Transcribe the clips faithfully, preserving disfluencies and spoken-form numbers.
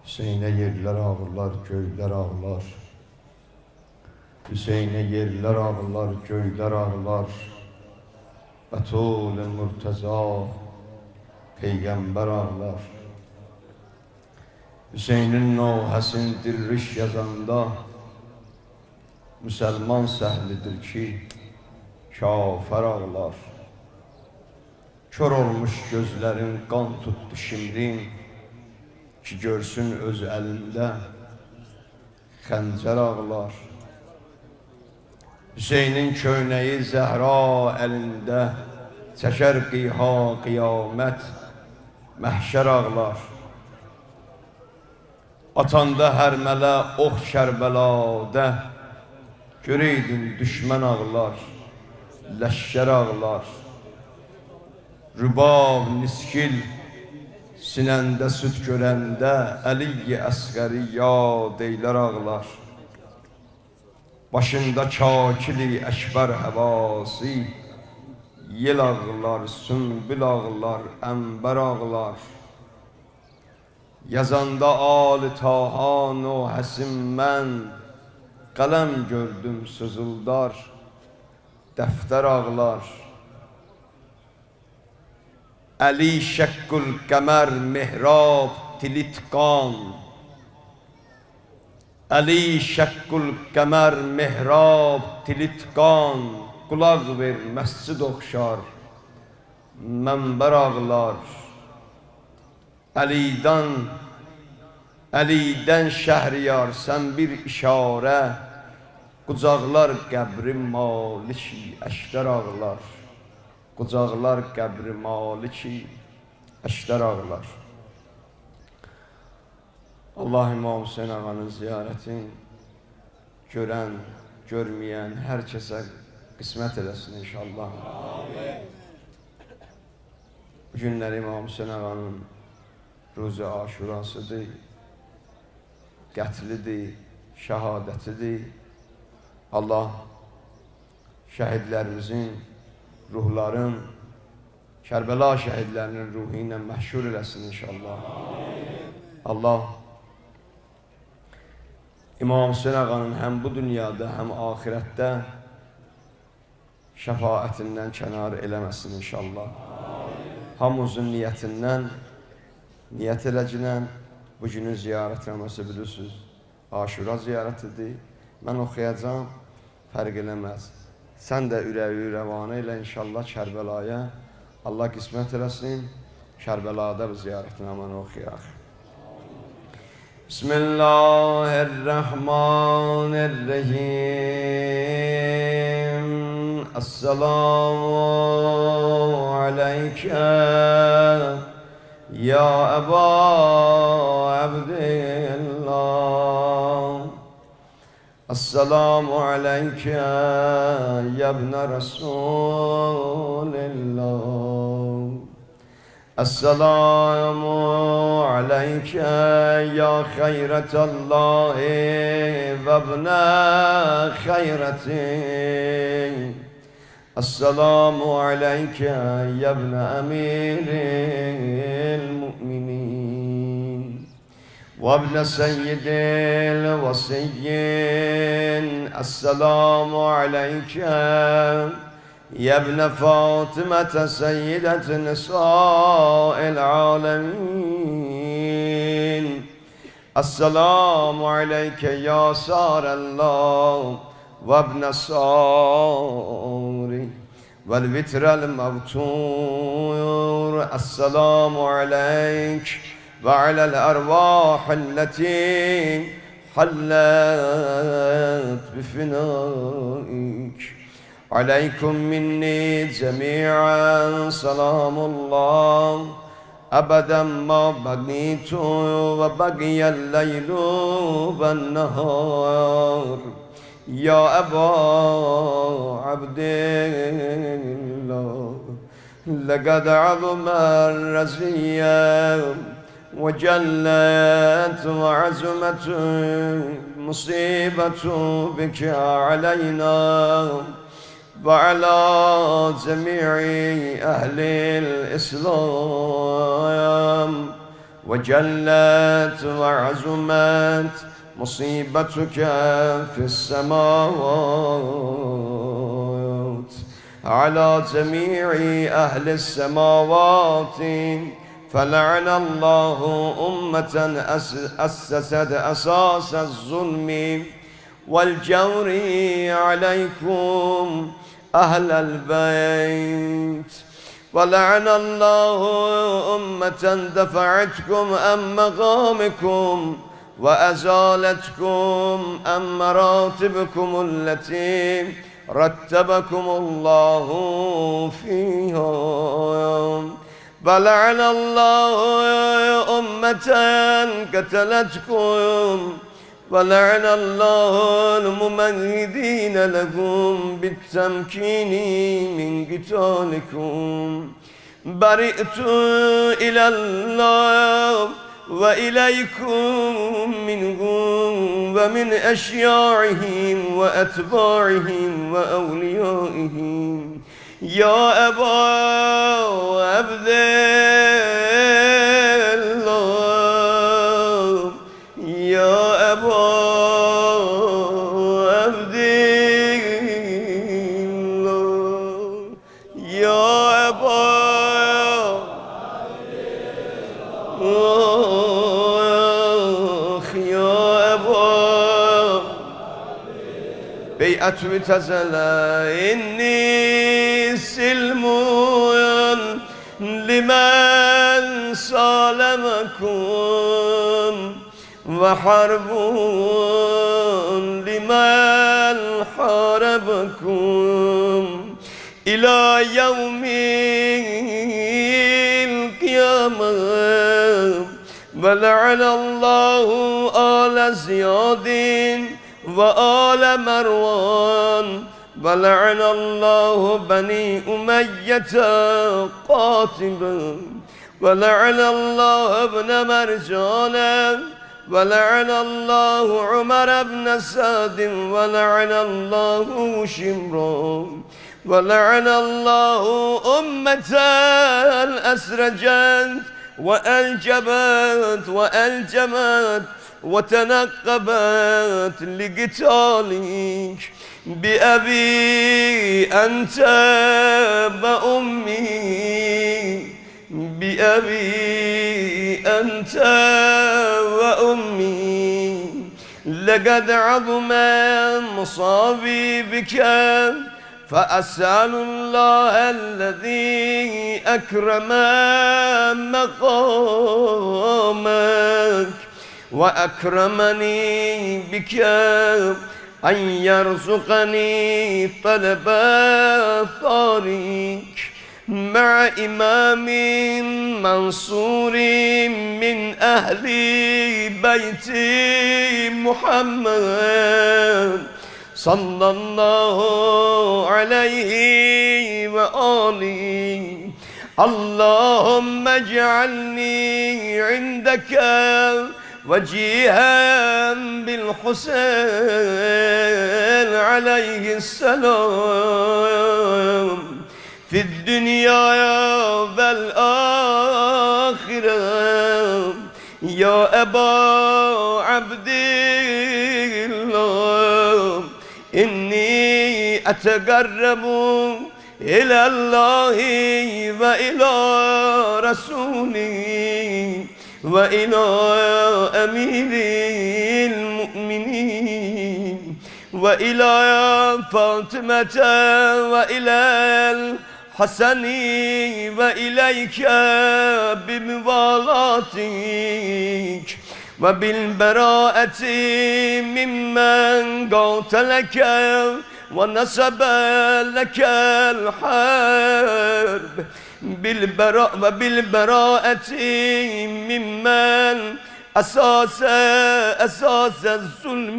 Hüseyn'e yerler ağırlar, göyler ağlar. Hüseyn'e yerler ağırlar, göyler ağlar. Betul-i Murteza peygamber ağlar. Hüseyn'in nohəsin dirriş yazanda Müslüman səhlidir ki kafir ağlar. Kör olmuş gözlerin qan tutdu şimdin ki görsün öz əlində xəncər ağlar. Hüseynin köynəyi Zəhra əlində çəkər qiha qiyamət məhşər ağlar. Atanda hər mələ ox Kərbəladə görəydin düşmən ağlar, ləşkər ağlar. Rübab niskil sinəndə süd görəndə Əli-i Əsqəri yad eylər ağlar. Başında kakili əkbər həvasi yel ağlar, sümbül ağlar, əmbər ağlar. Yazanda Ali Taha nohəsim mən qələm gördüm sızıldar, dəftər ağlar. Əli şəkkül qəmər mihrab tilitqan, Əli şəkkül qəmər mihrab tilitqan. Qulaq ver məscid oxşar, mənbər ağlar. Əlidən, Əlidən Şəhriyar sən bir işarə, qucaqlar qəbri maliki əşdər ağlar. Qucaqlar qəbri maliki əşdər ağlar. Allah İmam Hüseyin ağanın ziyarətin görən, görməyən hər kəsə qismət eləsin inşallah. Bu günlər İmam Hüseyin ağanın Ruzi Aşurasıdır, qətlidir, şəhadətidir. Allah şəhidlərimizin, ruhların, Kərbəla şəhidlərinin ruhu ilə məhşur eləsin inşallah. Allah İmam Hüseyin ağanın həm bu dünyada, həm ahirətdə şəfaətindən kənar eləməsin inşallah. Hamımızın niyyətindən, niyyət eləcinən bu günün ziyarətnaməsi bilirsiniz, Aşura ziyarətidir. Mən oxuyacam, fərq eləməz. Sən də ürəyi rəvanə ilə inşallah Kərbəlaya Allah qismət eləsin, Kərbəlada bu ziyarətnaməni oxuyaq. Bismillahirrahmanirrahim. Esselamu aleykə ya Əba Abdillah. Esselamu aleykə ya ibnə Rasulillah. Esselamu aleykə ya xeyrətallahi və ibnə xeyrəti. Esselamu aleykə ya ibnə əmiril mü'minin və ibnə seyyidil vasiyyin. Esselamu aleykə ya ibnə Fatimətə seyyidət nisa'il alemin. Esselamu aleykə ya Sārəllah və ibnə Sāri vel vitrel mevtur. Esselamu aleyk ve alel ervahilleti hallet bifinaik. Aleykum minni cemi'an salamullah ebeden ma bagitu ve bagiyel leylu ven nehar. Ya Əba Abdillah, لقد عظم الرزية وجلت وعزمت مصيبة بك علينا وعلى جميع أهل الإسلام وجلت وعزمت مصيبتك في السماوات على جميع أهل السماوات، فلعن الله أمة أسست أساس الظلم والجور عليكم أهل البيت، ولعن الله أمة دفعتكم عن مقامكم وأزالتكم عن مراتبكم التي رتبكم الله فيها، ولعن الله أمة قتلتكم، ولعن الله الممهدين لكم بالتمكين من قتالكم. برئت إلى الله وإليكم منهم ومن أشياعهم وأتباعهم وأوليائهم. يا أبا عبد الله، يا أبا عبد الله، يا أبا أخ، يا أبا بيعة متزلة إني سلم لمن سالمكم وحرب لمن حاربكم إلى يوم القيامة. ولعن الله آل زياد وآل مروان، ولعن الله بني أمية قاتبا، ولعن الله ابن مرجان، ولعن الله عمر بن سعد، ولعن الله شمرا، ولعن الله أمة أسرجت وألجبت وألجمت وتنقبت لقتالك بأبي أنت وأمي، بأبي أنت وأمي. لقد عظم مصابي بك، فأسأل الله الذي أكرم مقامك وأكرمني بك أن يرزقني طلب ثارك مع إمام منصور من أهل بيت محمد صلى الله عليه وآله. اللهم اجعلني عندك وجيها بالحسين عليه السلام في الدنيا والآخرة. يا أبا عبد الله، إني أتقرب إلى الله وإلى رسوله وإلى أمير المؤمنين وإلى فاطمة وإلى الحسن وإليك بموالاتك وبالبراءة ممن قاتلك ونسب لك الحرب، بالبراء وبالبراءة ممن أساس أساس الظلم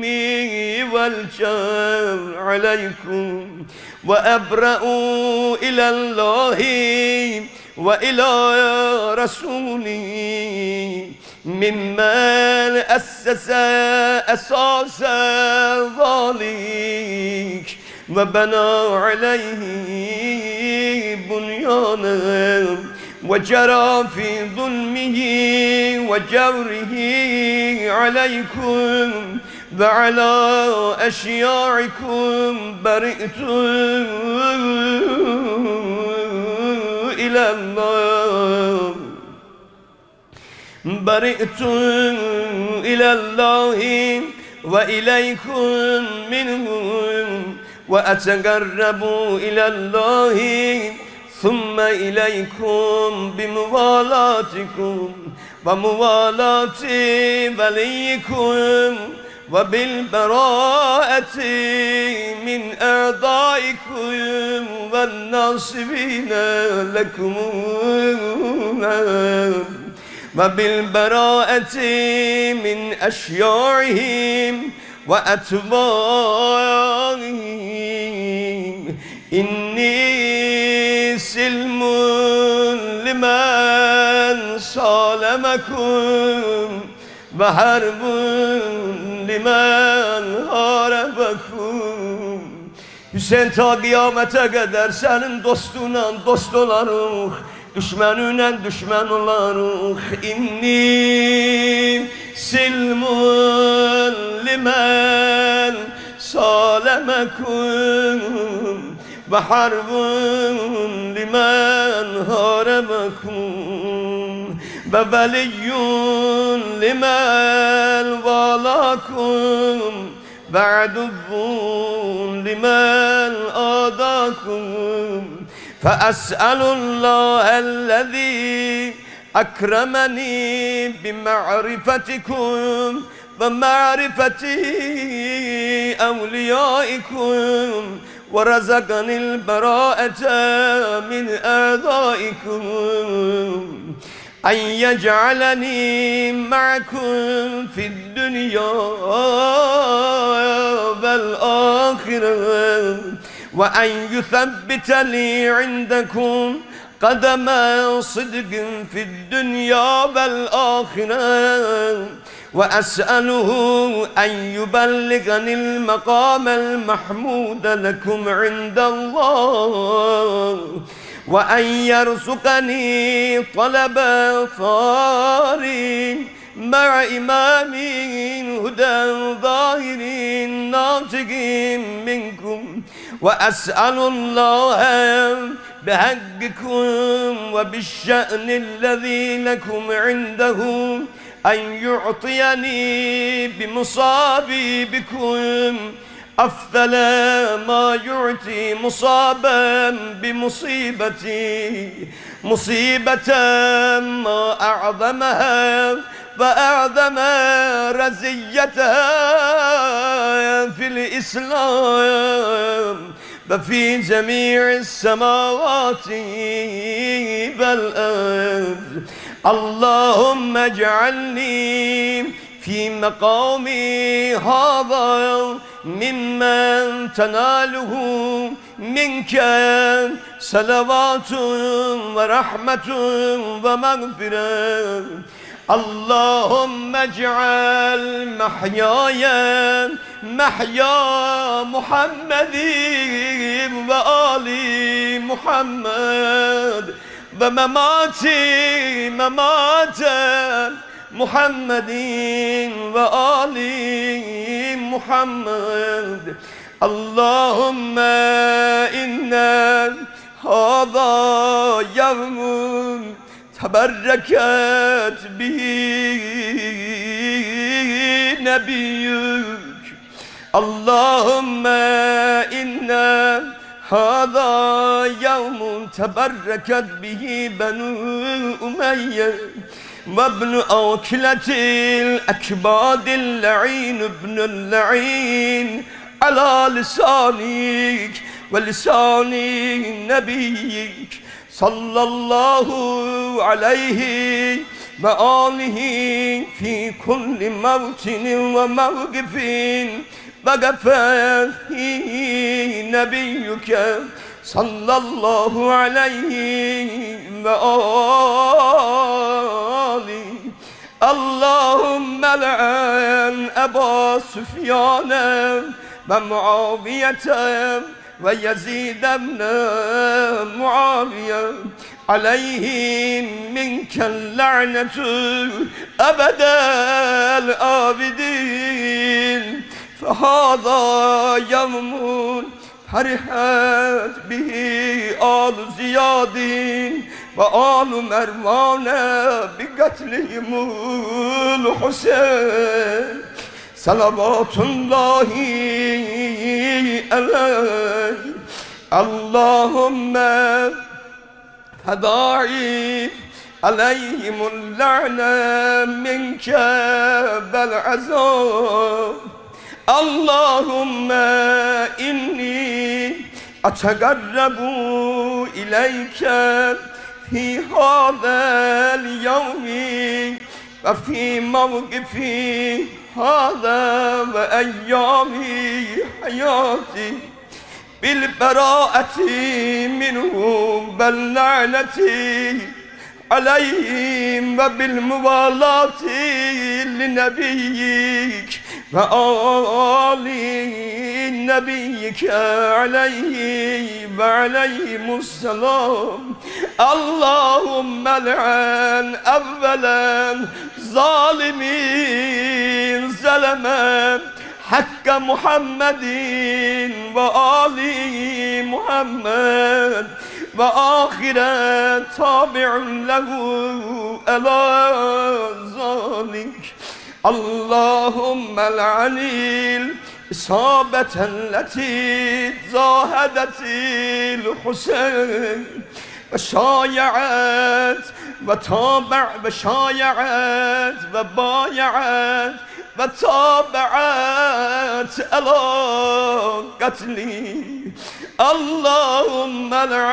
والجور عليكم، وأبرأ إلى الله وإلى رسوله ممن أسس أساس ذلك وبنى عليه بنيانا وجرى في ظلمه وجوره عليكم وعلى أشياعكم برئت إلى الله برئت إلى الله وإليكم منهم وأتقرب إلى الله ثم إليكم بموالاتكم وموالاة وليكم وبالبراءة من أعدائكم والناصبين لكم وبالبراءة من أشياعهم وأتباعهم إني سلم لمن صالمكم وحرب limen harabekum. Hüseyin ta kıyamete kadar senin dostuna dost olarıq, düşmanına düşman olarıq. İnni silmun limen salemekum ve harbun limen harabekum ve veliyyun limen valakum ve adubbun limen adakum فأسأل الله الذي أكرمني بمعرفتكم ومعرفة أوليائكم ورزقني البراءة من أعدائكم أن يجعلني معكم في الدنيا والآخرة وأن يثبت لي عندكم قدم صدق في الدنيا والآخرة وأسأله أن يبلغني المقام المحمود لكم عند الله وأن يرزقني طلب ثار مع إمام هدى ظاهر ناطق منكم وأسأل الله بحقكم وبالشأن الذي لكم عنده أن يعطيني بمصابي بكم أفضل ما يعطي مصابا بمصيبتي مصيبة ما أعظمها وأعظم رزيتها في الإسلام وفي جميع السماوات والأرض اللهم اجعلني في مقامي هذا ممن تناله منك صلوات ورحمة ومغفرة اللهم اجعل محياي محيا محمد وآل محمد ومماتي ممات محمد وآل محمد اللهم إنا هذا يوم تبركت به نبيك اللهم إنا هذا يوم تبركت به بنو أمية وابن أوكلة الأكباد اللعين ابن اللعين على لسانك ولسان نبيك صلى الله عليه وآله في كل موطن وموقف وقف فيه نبيك صلى الله عليه وآله اللهم لعن أبا سفيان ومعاوية ويزيد بن معاوية عليهم منك اللعنة أبد الآبدين. فهذا يوم فرحت به آل زياد وآل مروان بقتلهم الحسين صلوات الله عليه. اللهم فضاعف عليهم اللعنة منك بالعذاب. اللهم إني أتقرب إليك في هذا اليوم وفي موقفي هذا وأيام حياتي بالبراءة منهم باللعنة عليهم وبالموالاة لنبيك وآل نبيك عليه وعليهم السلام. اللهم لعن أولا ظالمين ظلما حق محمد وآل محمد وآخرا تابع له على ذلك. اللهم لعن الإصابة التي زاهدت الحسين وشايعت وتابع وشايعت وبايعت وتابعت على قتلي. اللهم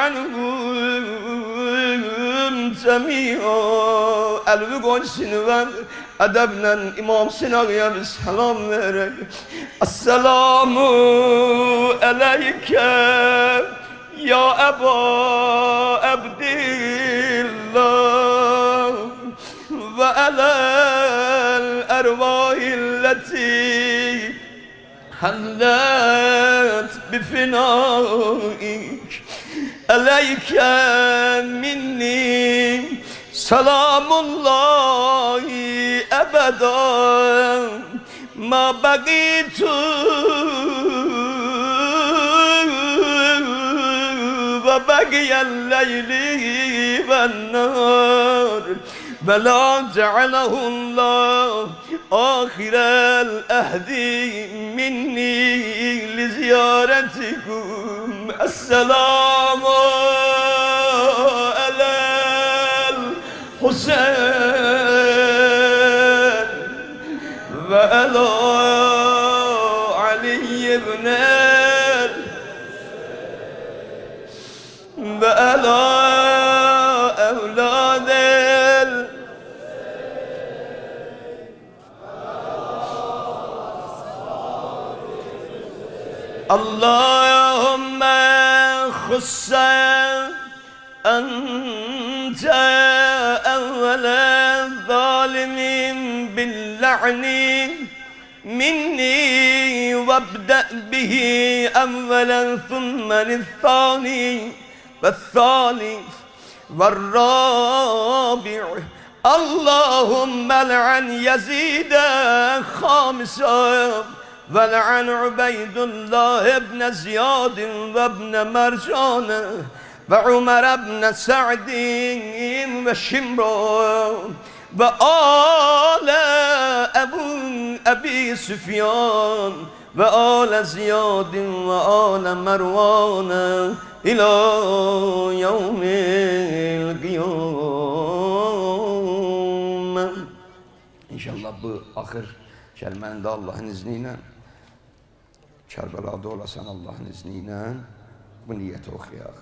لعنهم جميعا. الوقت سنوان أدبنا إمام سناغيا بالسلام vererek السلام عليك يا أبا عبد الله وعلى الأرواح التي حلت بفنائك. عليك مني سلام الله أبدا ما بقيت وبقي الليل والنهار بلا جعله الله آخر الأهد مني لزيارتكم. السلام على الحسين وعلى علي بن وعلى أولاد اللهم خص أنت أول ظالم باللعن مني وابدأ به أولا ثم للثاني والثالث والرابع. اللهم لعن يزيد خامسا ولعن عبيد الله بن زياد وابن مرجان وعمر بن سعد وشمران وآل أبو أبي سفيان وآل زياد وآل مروان إلى يوم القيامة. İnşallah bu ahir kelmende Allah'ın izniyle Kerbela'da olasan Allah'ın izniyle bu niyeti okuyaq.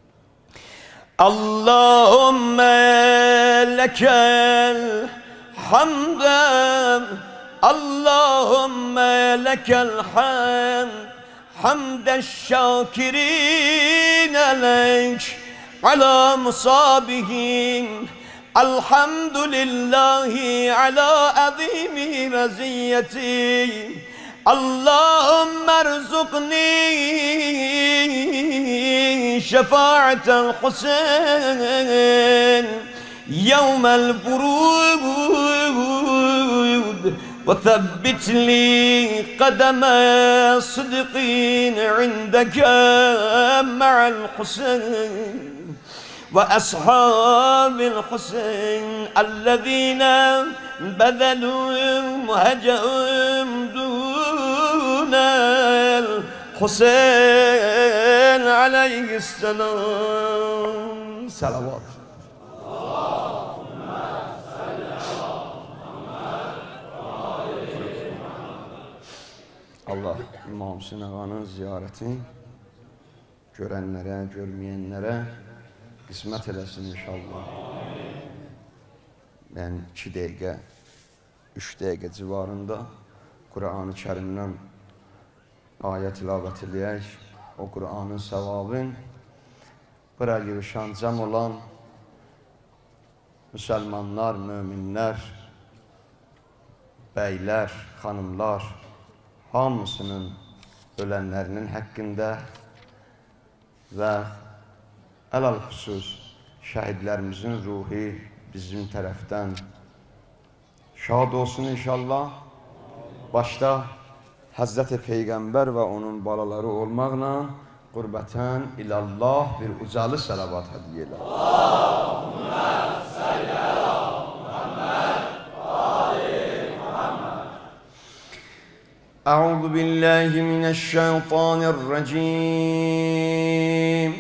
Allahümme lekel hamden Allahümme lekel hamd hamden şakirin aleyk ala musabihim. Elhamdülillahi ala azimi meziyeti اللهم ارزقني شفاعة الحسين يوم البرود وثبت لي قدم صدقين عندك مع الحسين وأصحاب الحسين الذين بذلوا مهجهم دون الحسين عليه السلام. صلوات. Allah İmam Hüseyin Ağa'nın ziyareti görenlere, görmeyenlere qismət eləsin inşallah. Ben iki dəqiqə, üç dəqiqə civarında Kur'an-ı Kerim'den ayet tilavət eləyək. O Kur'an'ın savabın bura girişan cəm olan Müslümanlar, müminler, beyler, hanımlar hamısının ölenlerinin hakkında ve əlal xüsus şəhidlərimizin ruhi bizim tərəfdən şad olsun inşallah. Başta Hazreti Peygamber ve onun balaları olmaqla qurbətən ilallah bir ucalı salavat hədiyyə elə. Allahümmə salli ala Muhammed və ali Muhammed. Əuzu billahi mineşşeytanirracim.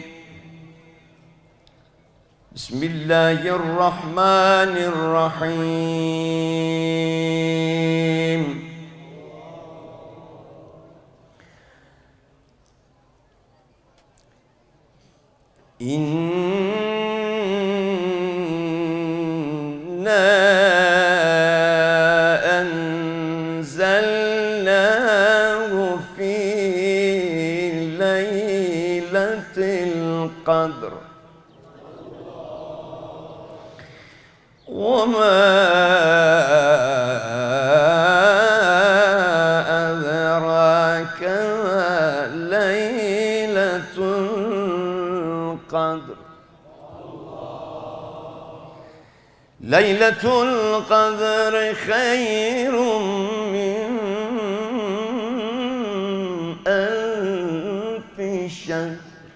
Bismillahirrahmanirrahim. İnna enzelnahu fi leyletil qadr. وما أدراك ما ليلة القدر. ليلة القدر خير من ألف شهر.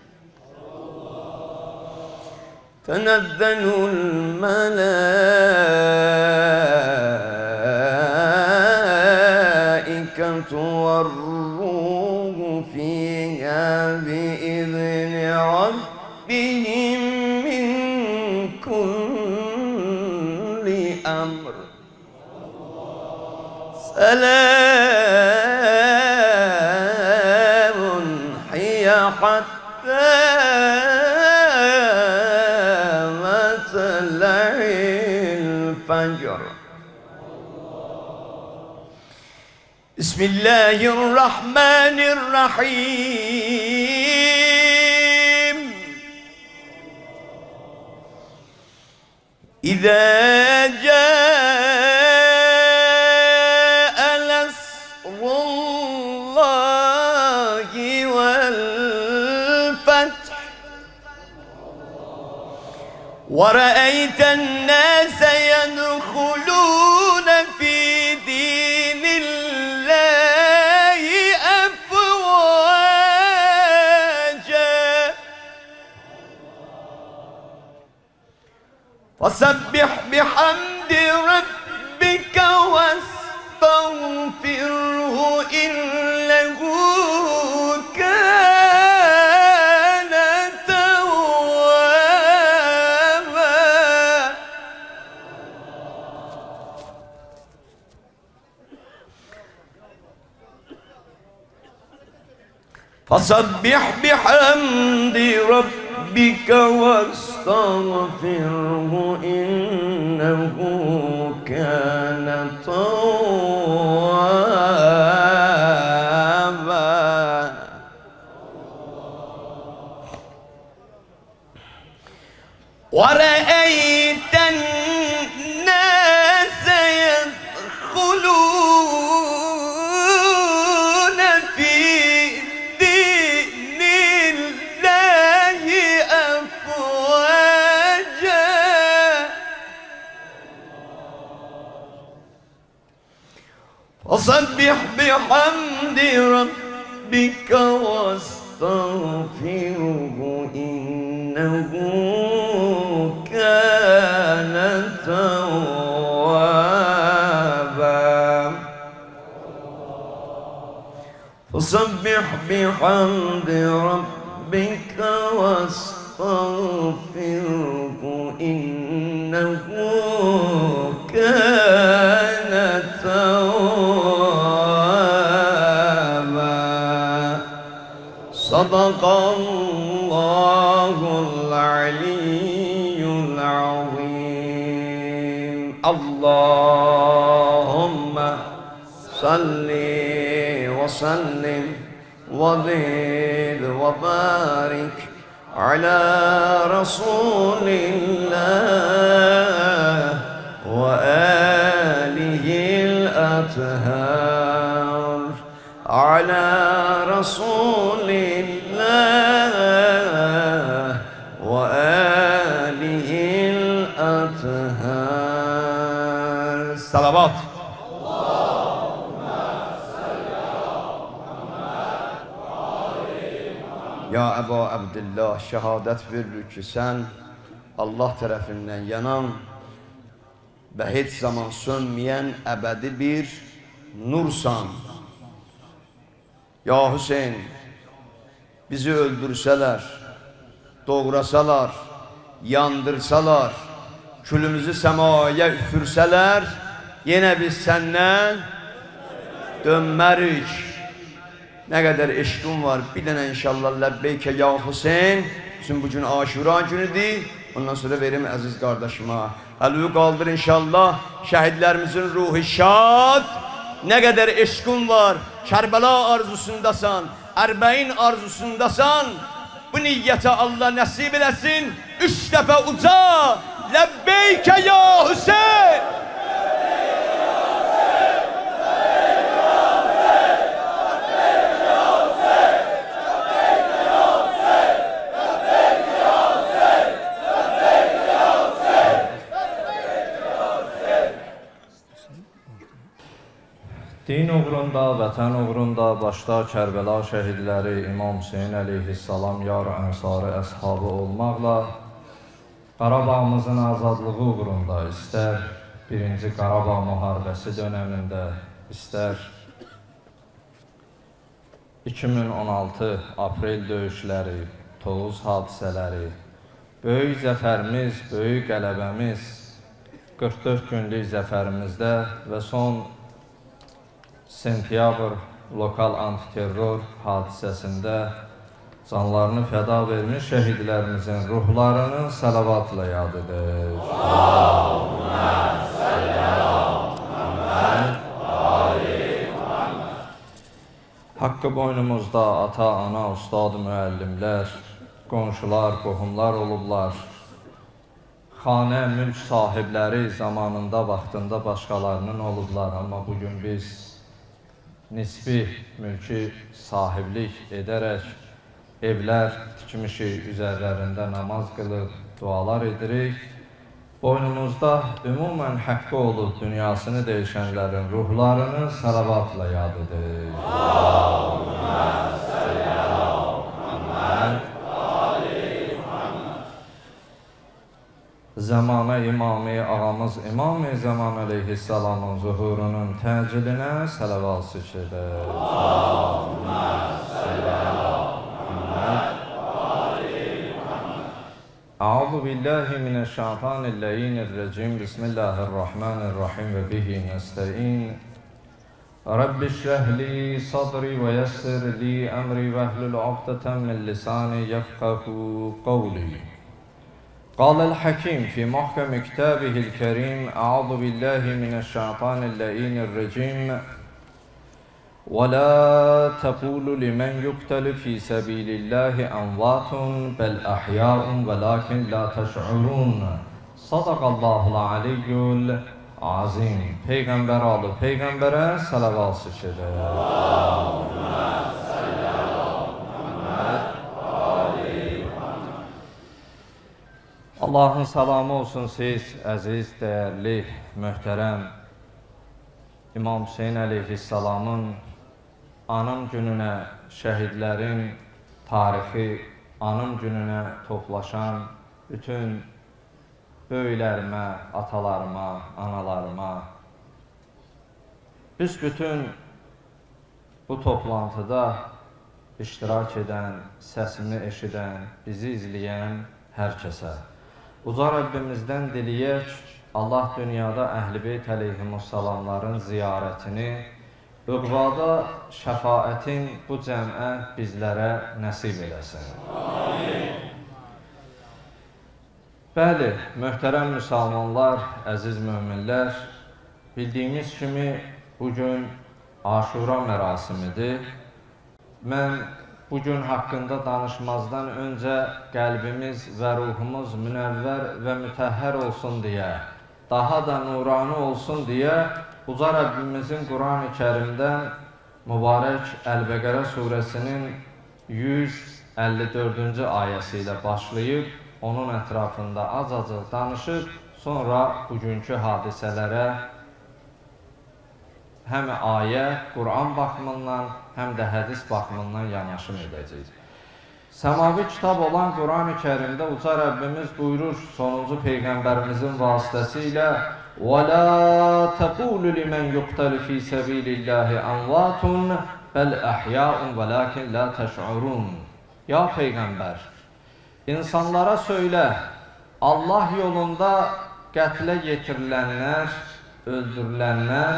تنزل الملائكة والروح فيها بإذن ربهم من كل أمر. سلام هي حتى الفجر. بسم الله الرحمن الرحيم. إذا جاء نصر الله والفتح ورأيت الناس يدخلون في دين الله أفواجا فسبح بحمد ربك واستغفره إنه كان توابا. فسبح بحمد ربك واستغفره إنه كان توابا. ورأيت الناس يدخلون فسبح بحمد ربك واستغفره إنه كان توابا فسبح بحمد ربك واستغفره إنه كان توابا صدق الله العلي العظيم اللهم صل وسلم وزد وبارك على رسول الله وآله الأطهار على رسول الله وآله الأطهار صلوات Ya Əbu Abdillah, şəhadət veririk ki, sən Allah tərəfindən yanan və heç zaman sönməyən əbədi bir nursan. Ya Hüseyin, bizi öldürsələr, doğrasalar, yandırsalar, külümüzü səmaya üfürsələr, yenə biz səndən dönmərik. Nə qədər eşqim var, bir dənə inşallah ləbbeykə ya Hüseyin. Çünki bugün Aşura günüdür. Ondan sonra verim əziz qardaşıma. Əlü qaldır inşallah. Şəhidlərimizin ruhu şad. Nə qədər eşqim var. Kərbəla arzusundasan, Ərbəin arzusundasan. Bu niyyətə Allah nəsib eləsin. Üç dəfə uca. Ləbbeykə ya Hüseyin. Din uğrunda, vətən uğrunda, başda Kərbəla şəhidləri İmam Hüseyin əleyhissalam yar ənsarı əshabı olmaqla Qarabağımızın azadlığı uğrunda, istər birinci Qarabağ müharibəsi dönəmində, istər iki min on altı aprel döyüşləri, Tovuz hadisələri, böyük zəfərimiz, böyük qələbəmiz, qırx dörd günlük zəfərimizdə və son sentyabr lokal antiterror hadisəsində canlarını fəda vermiş şəhidlərimizin ruhlarını salavatla yad edir. Allahümme salli ala Muhammed ali Muhammed. Haqqı boynumuzda ata, ana, ustad, müəllimlər, qonşular, qohumlar olublar. Xanə, mülk sahibləri zamanında, vaxtında başqalarının olublar. Amma bugün biz nisbi mülki sahiblik edərək evlər tikmişik, üzərlərində namaz qılıb, dualar edirik. Boynumuzda ümumən haqqı olub dünyasını dəyişənlərin ruhlarını salavatla yad edir. Allahümme salli ala Muhammed ali Muhammed. Zamana imamı ağamız İmam-ı Zaman əleyhissalamın zuhurunun təcilinə salavat şükredir. Allahümme salli ala Muhammed ali Muhammed. A'udhu billahi mineşşeytanirracim. Bismillahirrahmanirrahim ve bihi nesta'in. Rabbi şrah li sadri ve yessir li emri ve hlul uqdeten min lisani yefqahu qawli. قال الحكيم في محكم كتابه الكريم أعوذ بالله من الشيطان اللعين الرجيم ولا تقولوا لمن يقتل في سبيل الله أموات بل أحياء ولكن لا تشعرون صدق الله العلي العظيم. Peygamber alı Peygamber'e salavat şükredir. Allah'ın salamı olsun siz, əziz, dəyərli, möhtərəm İmam Hüseyin əleyhissalamın anım gününə şəhidlərin tarixi, anım gününə toplaşan bütün böyüklərimə, atalarıma, analarıma, büsbütün bu toplantıda iştirak edən, səsimi eşidən, bizi izləyən hər kəsə. Uca Rəbbimizdən diliyək, Allah dünyada Əhl-i Beyt əleyhimussalamların ziyarətini, üqvada şəfaətin bu cəmə bizlərə nəsib eləsin. Amin. Bəli, möhtərəm müsəlmanlar, əziz möminlər, bildiyimiz kimi bugün Aşura mərasimidir. Mən bugün haqqında danışmazdan öncə qəlbimiz və ruhumuz münəvvər və mütəhhər olsun deyə, daha da nurani olsun deyə, Uca Rəbbimizin Quran-ı Kərimdən mübarək Əl-Bəqərə surəsinin yüz əlli dördüncü ayəsi ilə başlayıb, onun ətrafında az-acıq danışıb, sonra bugünkü hadisələrə həm ayə, Quran baxımından, həm də hədis baxımından yanaşım edəcək. Səmavi kitab olan Quran-ı Kərimdə Uca Rəbbimiz buyurur sonuncu Peyğəmbərimizin vasitəsilə وَلَا تَقُولُ لِمَنْ يُقْتَلُ فِي سَبِيلِ اللّٰهِ أَمْوَاتٌ بَلْ أَحْيَاءٌ وَلَكِنْ لَا تَشْعُرُونَ. Ya Peyğəmbər, insanlara söylə, Allah yolunda qətlə yetirilənlər, öldürülənlər,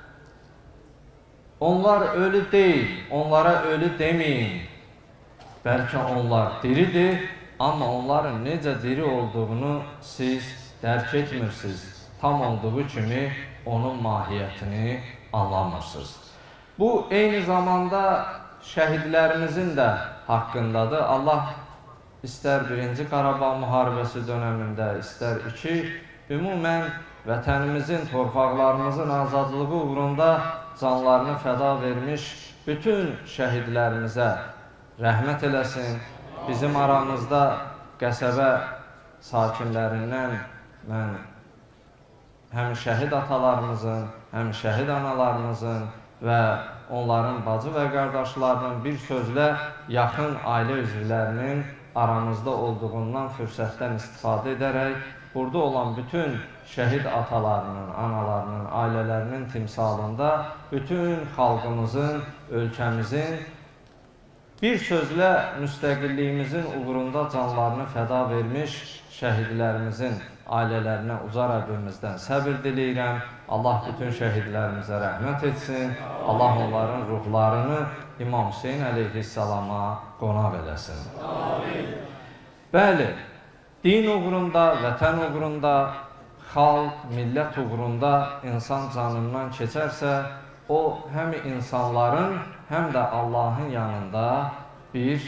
onlar ölü deyil, onlara ölü deməyin. Bəlkə onlar diridir, amma onların necə diri olduğunu siz dərk etmirsiniz. Tam olduğu kimi onun mahiyyətini anlamırsınız. Bu, eyni zamanda şəhidlərimizin də haqqındadır. Allah istər birinci Qarabağ müharibəsi dönəmində, istər iki, ümumən vətənimizin, torpaqlarımızın azadlığı uğrunda canlarını fəda vermiş bütün şəhidlərimizə rəhmət eləsin. Bizim aramızda qəsəbə sakinlərindən mən həm şəhid atalarımızın, həm şəhid analarımızın və onların bacı və qardaşlarının bir sözlə yaxın ailə üzvlərinin aramızda olduğundan fürsətdən istifadə edərək burada olan bütün şəhid atalarının, analarının, ailələrinin timsalında bütün xalqımızın, ölkəmizin bir sözlə müstəqilliyimizin uğrunda canlarını fəda vermiş şəhidlərimizin ailələrinə Uca Rəbbimizdən səbir diləyirəm. Allah bütün şəhidlərimizə rəhmət etsin. Allah onların ruhlarını İmam Hüseyin əleyhissalama qonaq eləsin. Amin. Bəli, din uğrunda, vətən uğrunda, xalq, millət uğrunda insan canından keçərsə, o həm insanların, həm də Allahın yanında bir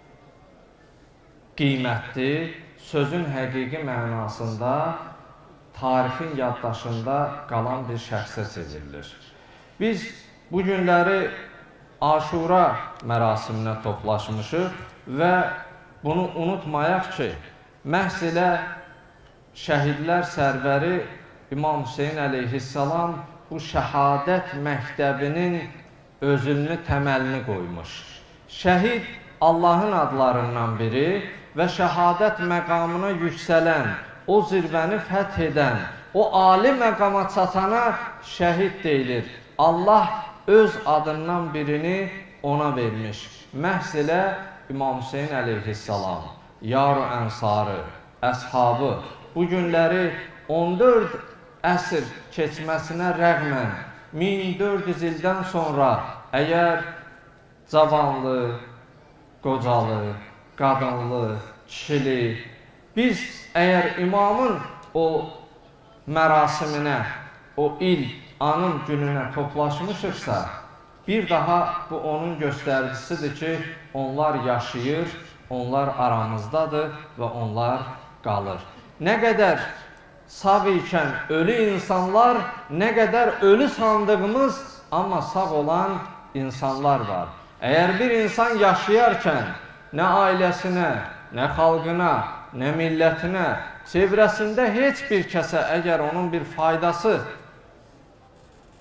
qiymətli, sözün həqiqi mənasında, tarixin yaddaşında qalan bir şəxsə çevrilir. Biz bu günləri Aşura mərasiminə toplaşmışıq və bunu unutmayaq ki, məhz elə şəhidlər sərvəri İmam Hüseyin əleyhissalam bu şəhadət məktəbinin özünü, təməlini qoymuş. Şəhid Allahın adlarından biri və şəhadət məqamına yüksələn, o zirvəni fəth edən, o ali məqama çatana şəhid deyilir. Allah öz adından birini ona vermiş. Məhz elə İmam Hüseyin əleyhissalam, yar-ı ənsarı, əshabı bu günləri on dörd əsr keçməsinə rəğmən min dörd yüz ildən sonra əgər cavanlı, qocalı, qadınlı, kişili, biz əgər imamın o mərasiminə, o il, anın gününə toplaşmışıqsa, bir daha bu onun göstəricisidir ki, onlar yaşayır, onlar aramızdadır və onlar qalır. Nə qədər sağ ikən ölü insanlar, nə qədər ölü sandığımız, amma sağ olan insanlar var. Əgər bir insan yaşayarkən nə ailəsinə, nə xalqına, nə millətinə, çevrəsində heç bir kəsə əgər onun bir faydası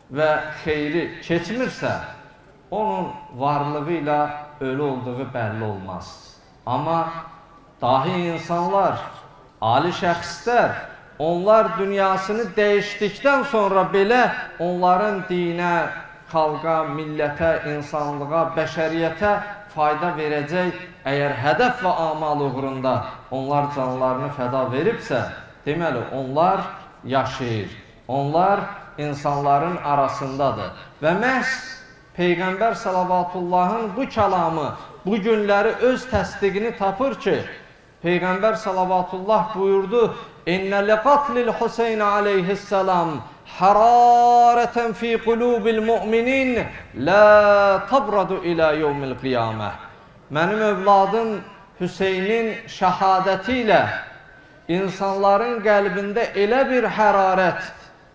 və xeyri keçmirsə, onun varlığı ilə ölü olduğu bəlli olmaz. Amma dahi insanlar, ali şəxslər, onlar dünyasını dəyişdikdən sonra belə onların dinə, xalqa, millətə, insanlığa, bəşəriyyətə fayda verəcək, əgər hədəf və amal uğrunda onlar canlarını fəda veribsə, deməli, onlar yaşayır, onlar insanların arasındadır. Və məhz Peyğəmbər Salavatullahın bu kəlamı bu günləri öz təsdiqini tapır ki, Peyğəmbər Salavatullah buyurdu, İnnə liqatlil Hüseyn aleyhisselam hararətən fi qulubil müminin la tabradu ilə yevmil qiyamə. Mənim övladım Hüseynin şəhadəti ilə insanların qəlbində elə bir hərarət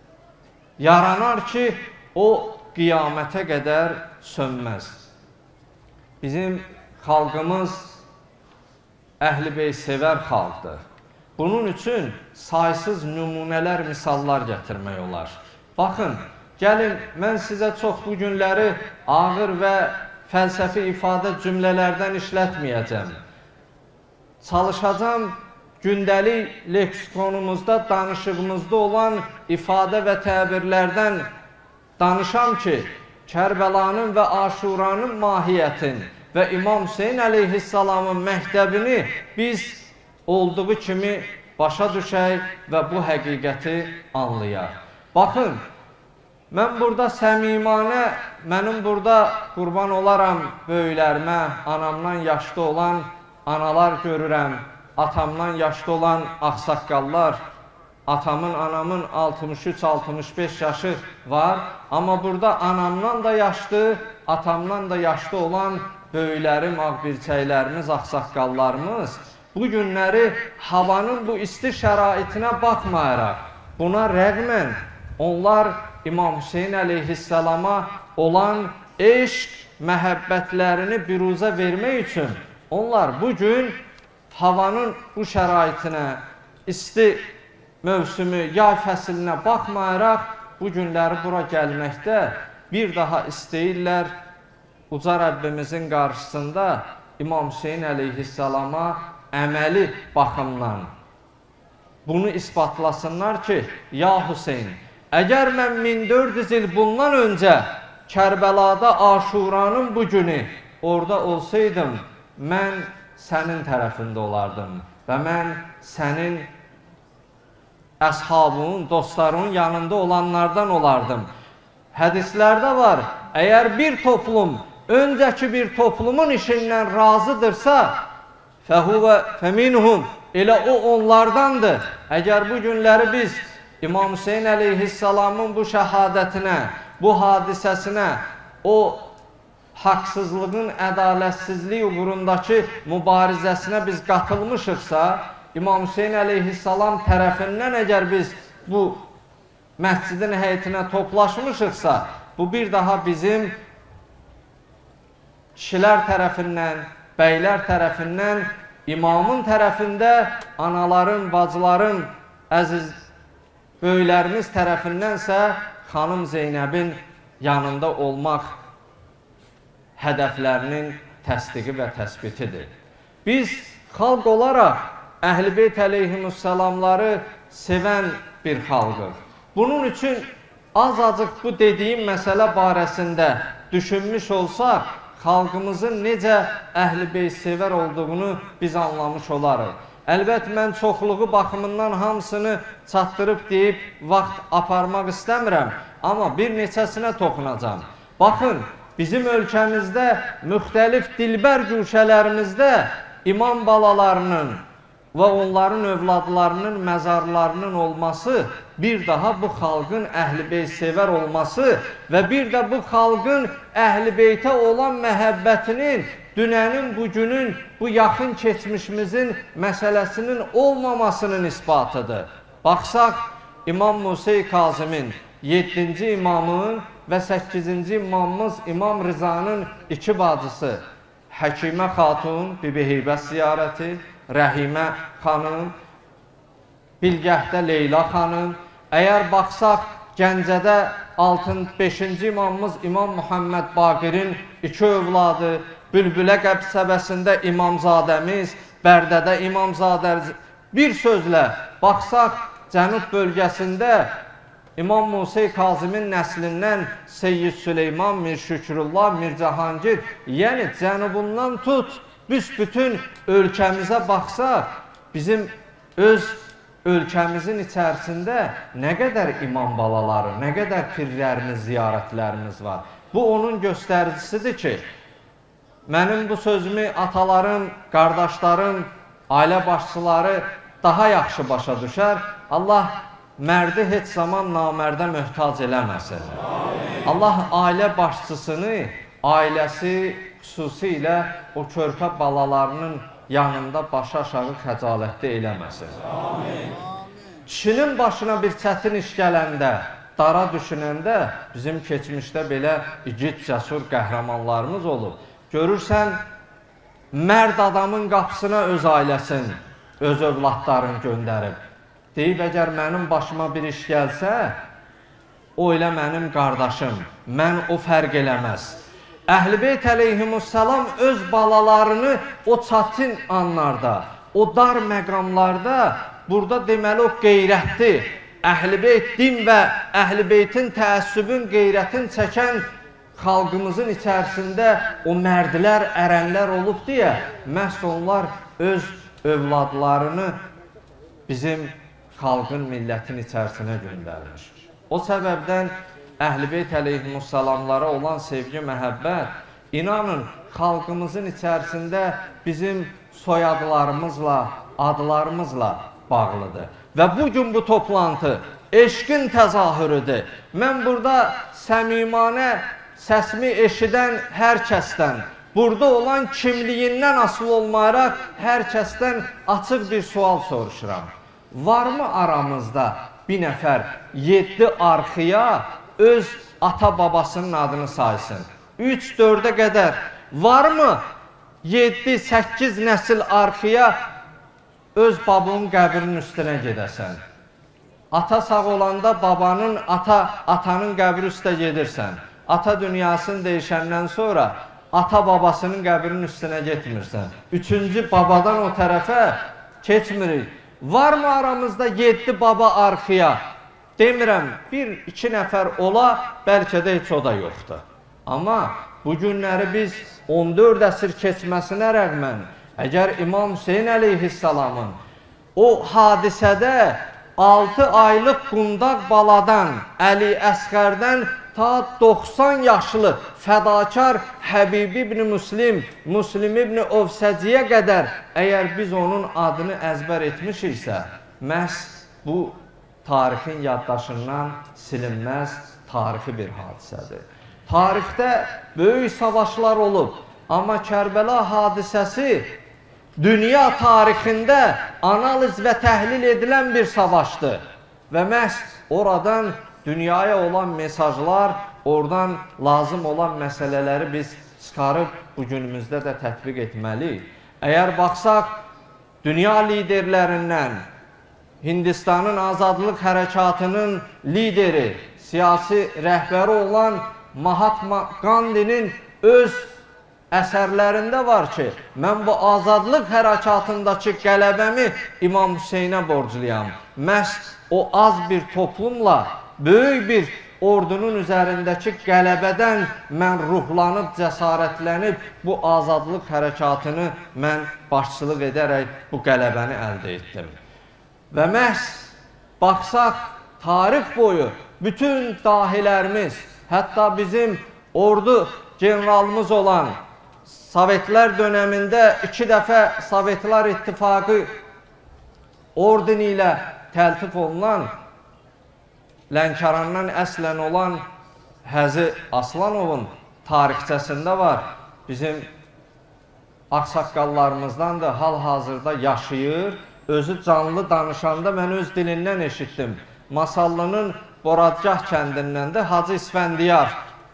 yaranar ki, o qiyamətə qədər sönməz. Bizim xalqımız Əhl-i sevər xalqdır. Bunun üçün saysız nümunələr, misallar gətirmək olar. Baxın, gəlin, mən sizə çox bu günləri ağır və fəlsəfi ifadə cümlələrdən işlətməyəcəm. Çalışacağım gündəlik leksikonumuzda, danışığımızda olan ifadə və təbirlərdən danışam ki, Kərbəlanın və Aşuranın mahiyyətin və İmam Hüseyn əleyhissalamın məktəbini biz olduğu kimi başa düşək və bu həqiqəti anlayaq. Baxın, mən burada səmimanə, mənim burada qurban olaram böyüklərimə, anamdan yaşlı olan analar görürəm, atamdan yaşlı olan ağsaqqallar, atamın, anamın altmış üç altmış beş yaşı var, amma burada anamdan da yaşlı, atamdan da yaşlı olan böyüklərim, ağbirçəklərimiz, ağsaqqallarımız bu günləri havanın bu isti şəraitinə baxmayaraq, buna rəğmən onlar İmam Hüseyn əleyhissalama olan eşq, məhəbbətlərini biruzə vermək üçün onlar bugün havanın bu şəraitinə, isti mövsümü, yay fəsilinə baxmayaraq bu günləri bura gəlməkdə bir daha istəyirlər uca Rəbbimizin qarşısında İmam Hüseyn əleyhissalama əməli baxımdan bunu isbatlasınlar ki, ya Hüseyn, əgər mən min dörd yüz il bundan öncə Kərbəlada Aşuranın bu günü orada olsaydım, mən sənin tərəfində olardım və mən sənin əshabının, dostlarının yanında olanlardan olardım. Hədislərdə var, əgər bir toplum öncəki bir toplumun işindən razıdırsa, fəhuvə fəminhum, elə o onlardandır. Əgər bu günləri biz İmam Hüseyn əleyhissalamın bu şəhadətinə, bu hadisəsinə, o haqsızlığın, ədalətsizliyi uğrundakı mübarizəsinə biz qatılmışıqsa, İmam Hüseyn əleyhissalam tərəfindən əgər biz bu məscidin həyətinə toplaşmışıqsa, bu bir daha bizim kişilər tərəfindən, bəylər tərəfindən, imamın tərəfində, anaların, bacıların, əziz böyüklərimiz tərəfindənsə xanım Zeynəbin yanında olmaq hədəflərinin təsdiqi və təsbitidir. Biz xalq olaraq Əhl-i Beyt əleyhimussalamları sevən bir xalqıq. Bunun üçün az-acıq bu dediyim məsələ barəsində düşünmüş olsaq, xalqımızın necə Əhl-i Beyt sevər olduğunu biz anlamış olarıq. Əlbət, mən çoxluğu baxımından hamısını çatdırıb deyib vaxt aparmaq istəmirəm, amma bir neçəsinə toxunacam. Baxın, bizim ölkəmizdə müxtəlif dilbər güşələrimizdə imam balalarının və onların övladlarının məzarlarının olması, bir daha bu xalqın Əhl-i Beyt sevər olması və bir də bu xalqın Əhl-i Beytə olan məhəbbətinin dünənin, bugünün, bu yaxın keçmişimizin məsələsinin olmamasının isbatıdır. Baxsaq, İmam Musa Kazımın, yeddinci imamın və səkkizinci imamımız İmam Rızanın iki bacısı, Həkimə Xatun, Bibi Heybət ziyarəti, Rəhimə xanım, Bilgəhdə Leyla xanım, əgər baxsaq Gəncədə beşinci imamımız İmam Muhammed Baqirin iki övladı, Bülbülə qəsəbəsində İmamzadəmiz, Bərdədə İmamzadəmiz. Bir sözlə, baxsaq, Cənub bölgəsində İmam Musa Kazımın nəslindən Seyyid Süleyman, Mir Şükrullah, Mir Cahangir, yəni cənubundan tut, büsbütün ölkəmizə baxsaq, bizim öz ölkəmizin içərisində nə qədər imam balaları, nə qədər pirlərimiz, ziyarətlərimiz var. Bu onun göstəricisidir ki, mənim bu sözümü atalarım, qardaşlarım, ailə başçıları daha yaxşı başa düşər. Allah mərdi heç zaman namərdə möhtac eləməsin. Allah ailə başçısını, ailəsi xüsusilə o körpə balalarının yanında başı aşağı xəcalətli eləməsin. Kişinin başına bir çətin iş gələndə, dara düşünəndə bizim keçmişdə belə igid, cəsur qəhrəmanlarımız olub. Görürsən, mərd adamın qapısına öz ailəsin, öz övladlarını göndərib. Deyib, əgər mənim başıma bir iş gəlsə, o elə mənim qardaşım, mən o fərq eləməz. Əhl-i-Beyt əleyhimussalam öz balalarını o çətin anlarda, o dar məqamlarda, burada deməli o qeyrətdir. Əhl-i-Beyt din və Əhl-i-Beytin təəssübün, qeyrətin çəkən xalqımızın içərisində o mərdlər, ərənlər olub deyə, məhz onlar öz övladlarını bizim xalqın, millətin içərisinə göndərmiş. O səbəbdən Əhl-i-Beyt əleyhimussalamlara olan sevgi, məhəbbət, inanın, xalqımızın içərisində bizim soyadlarımızla, adlarımızla bağlıdır. Və bugün bu toplantı eşqin təzahürüdür. Mən burada səmimanə səsimi eşidən hər kəsdən, burada olan kimliyindən asılı olmayaraq hər kəsdən açıq bir sual soruşuram. Varmı aramızda bir nəfər yeddi arxıya öz ata-babasının adını saysın? üç dördə qədər varmı yeddi səkkiz nəsil arxıya öz babanın qəbrinin üstünə gedəsən? Ata sağ olanda babanın, ata, atanın qəbri üstə gedirsən. Ata dünyasını deyişəndən sonra ata-babasının qəbrinin üstünə getmirsən. Üçüncü babadan o tərəfə keçmirik. Varmı aramızda yeddi baba arxıya? Demirəm, bir, iki nəfər ola, bəlkə də heç o da yoxdur. Amma bu günləri biz on dörd əsr keçməsinə rəğmən, əgər İmam Hüseyin əleyhissalamın o hadisədə altı aylıq qundaq baladan, Əli Əsqərdən ta doxsan yaşlı fədakar Həbib ibn Müslim, Müslim ibn Ovsəciyə qədər əgər biz onun adını əzbər etmişiksə, məhz bu tarixin yaddaşından silinməz tarixi bir hadisədir. Tarixdə böyük savaşlar olub, amma Kərbəla hadisəsi dünya tarixində analiz və təhlil edilən bir savaşdır. Və məhz oradan dünyaya olan mesajlar, oradan lazım olan məsələləri biz çıxarıb bu günümüzdə də tətbiq etməliyik. Əgər baxsaq, dünya liderlərindən Hindistanın azadlıq hərəkatının lideri, siyasi rəhbəri olan Mahatma Gandhinin öz əsərlərində var ki, mən bu azadlıq hərəkatındakı qələbəmi İmam Hüseynə borcluyam. Məhz o az bir toplumla böyük bir ordunun üzərindəki qələbədən mən ruhlanıb, cəsarətlənib bu azadlıq hərəkatını mən başçılıq edərək bu qələbəni əldə etdim. Və məhz baxsaq, tarix boyu bütün dahilərimiz, hətta bizim ordu generalımız olan Sovetlər dönəmində iki dəfə Sovetlər İttifaqı ordeni ilə təltif olunan, Lənkərandan əslən olan Həzi Aslanovun tarixçəsində var. Bizim ağsaqqallarımızdan da hal-hazırda yaşayır. Özü canlı danışanda mən öz dilindən eşitdim. Masallının Boradgah kəndindən də Hacı İsfəndiyar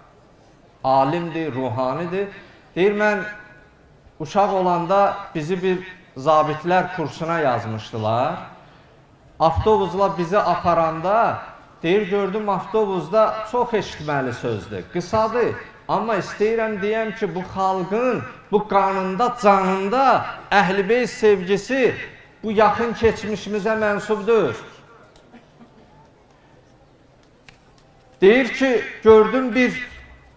alimdir, ruhanidir. Deyir, mən uşaq olanda bizi bir zabitlər kursuna yazmışdılar. Avtobusla bizi aparanda deyir, gördüm avtobusda çox eşitməli sözdür, qısadır. Amma istəyirəm deyəm ki, bu xalqın, bu qanında, canında Əhl-i-Beyt sevgisi bu yaxın keçmişimizə mənsubdur. Deyir ki, gördüm bir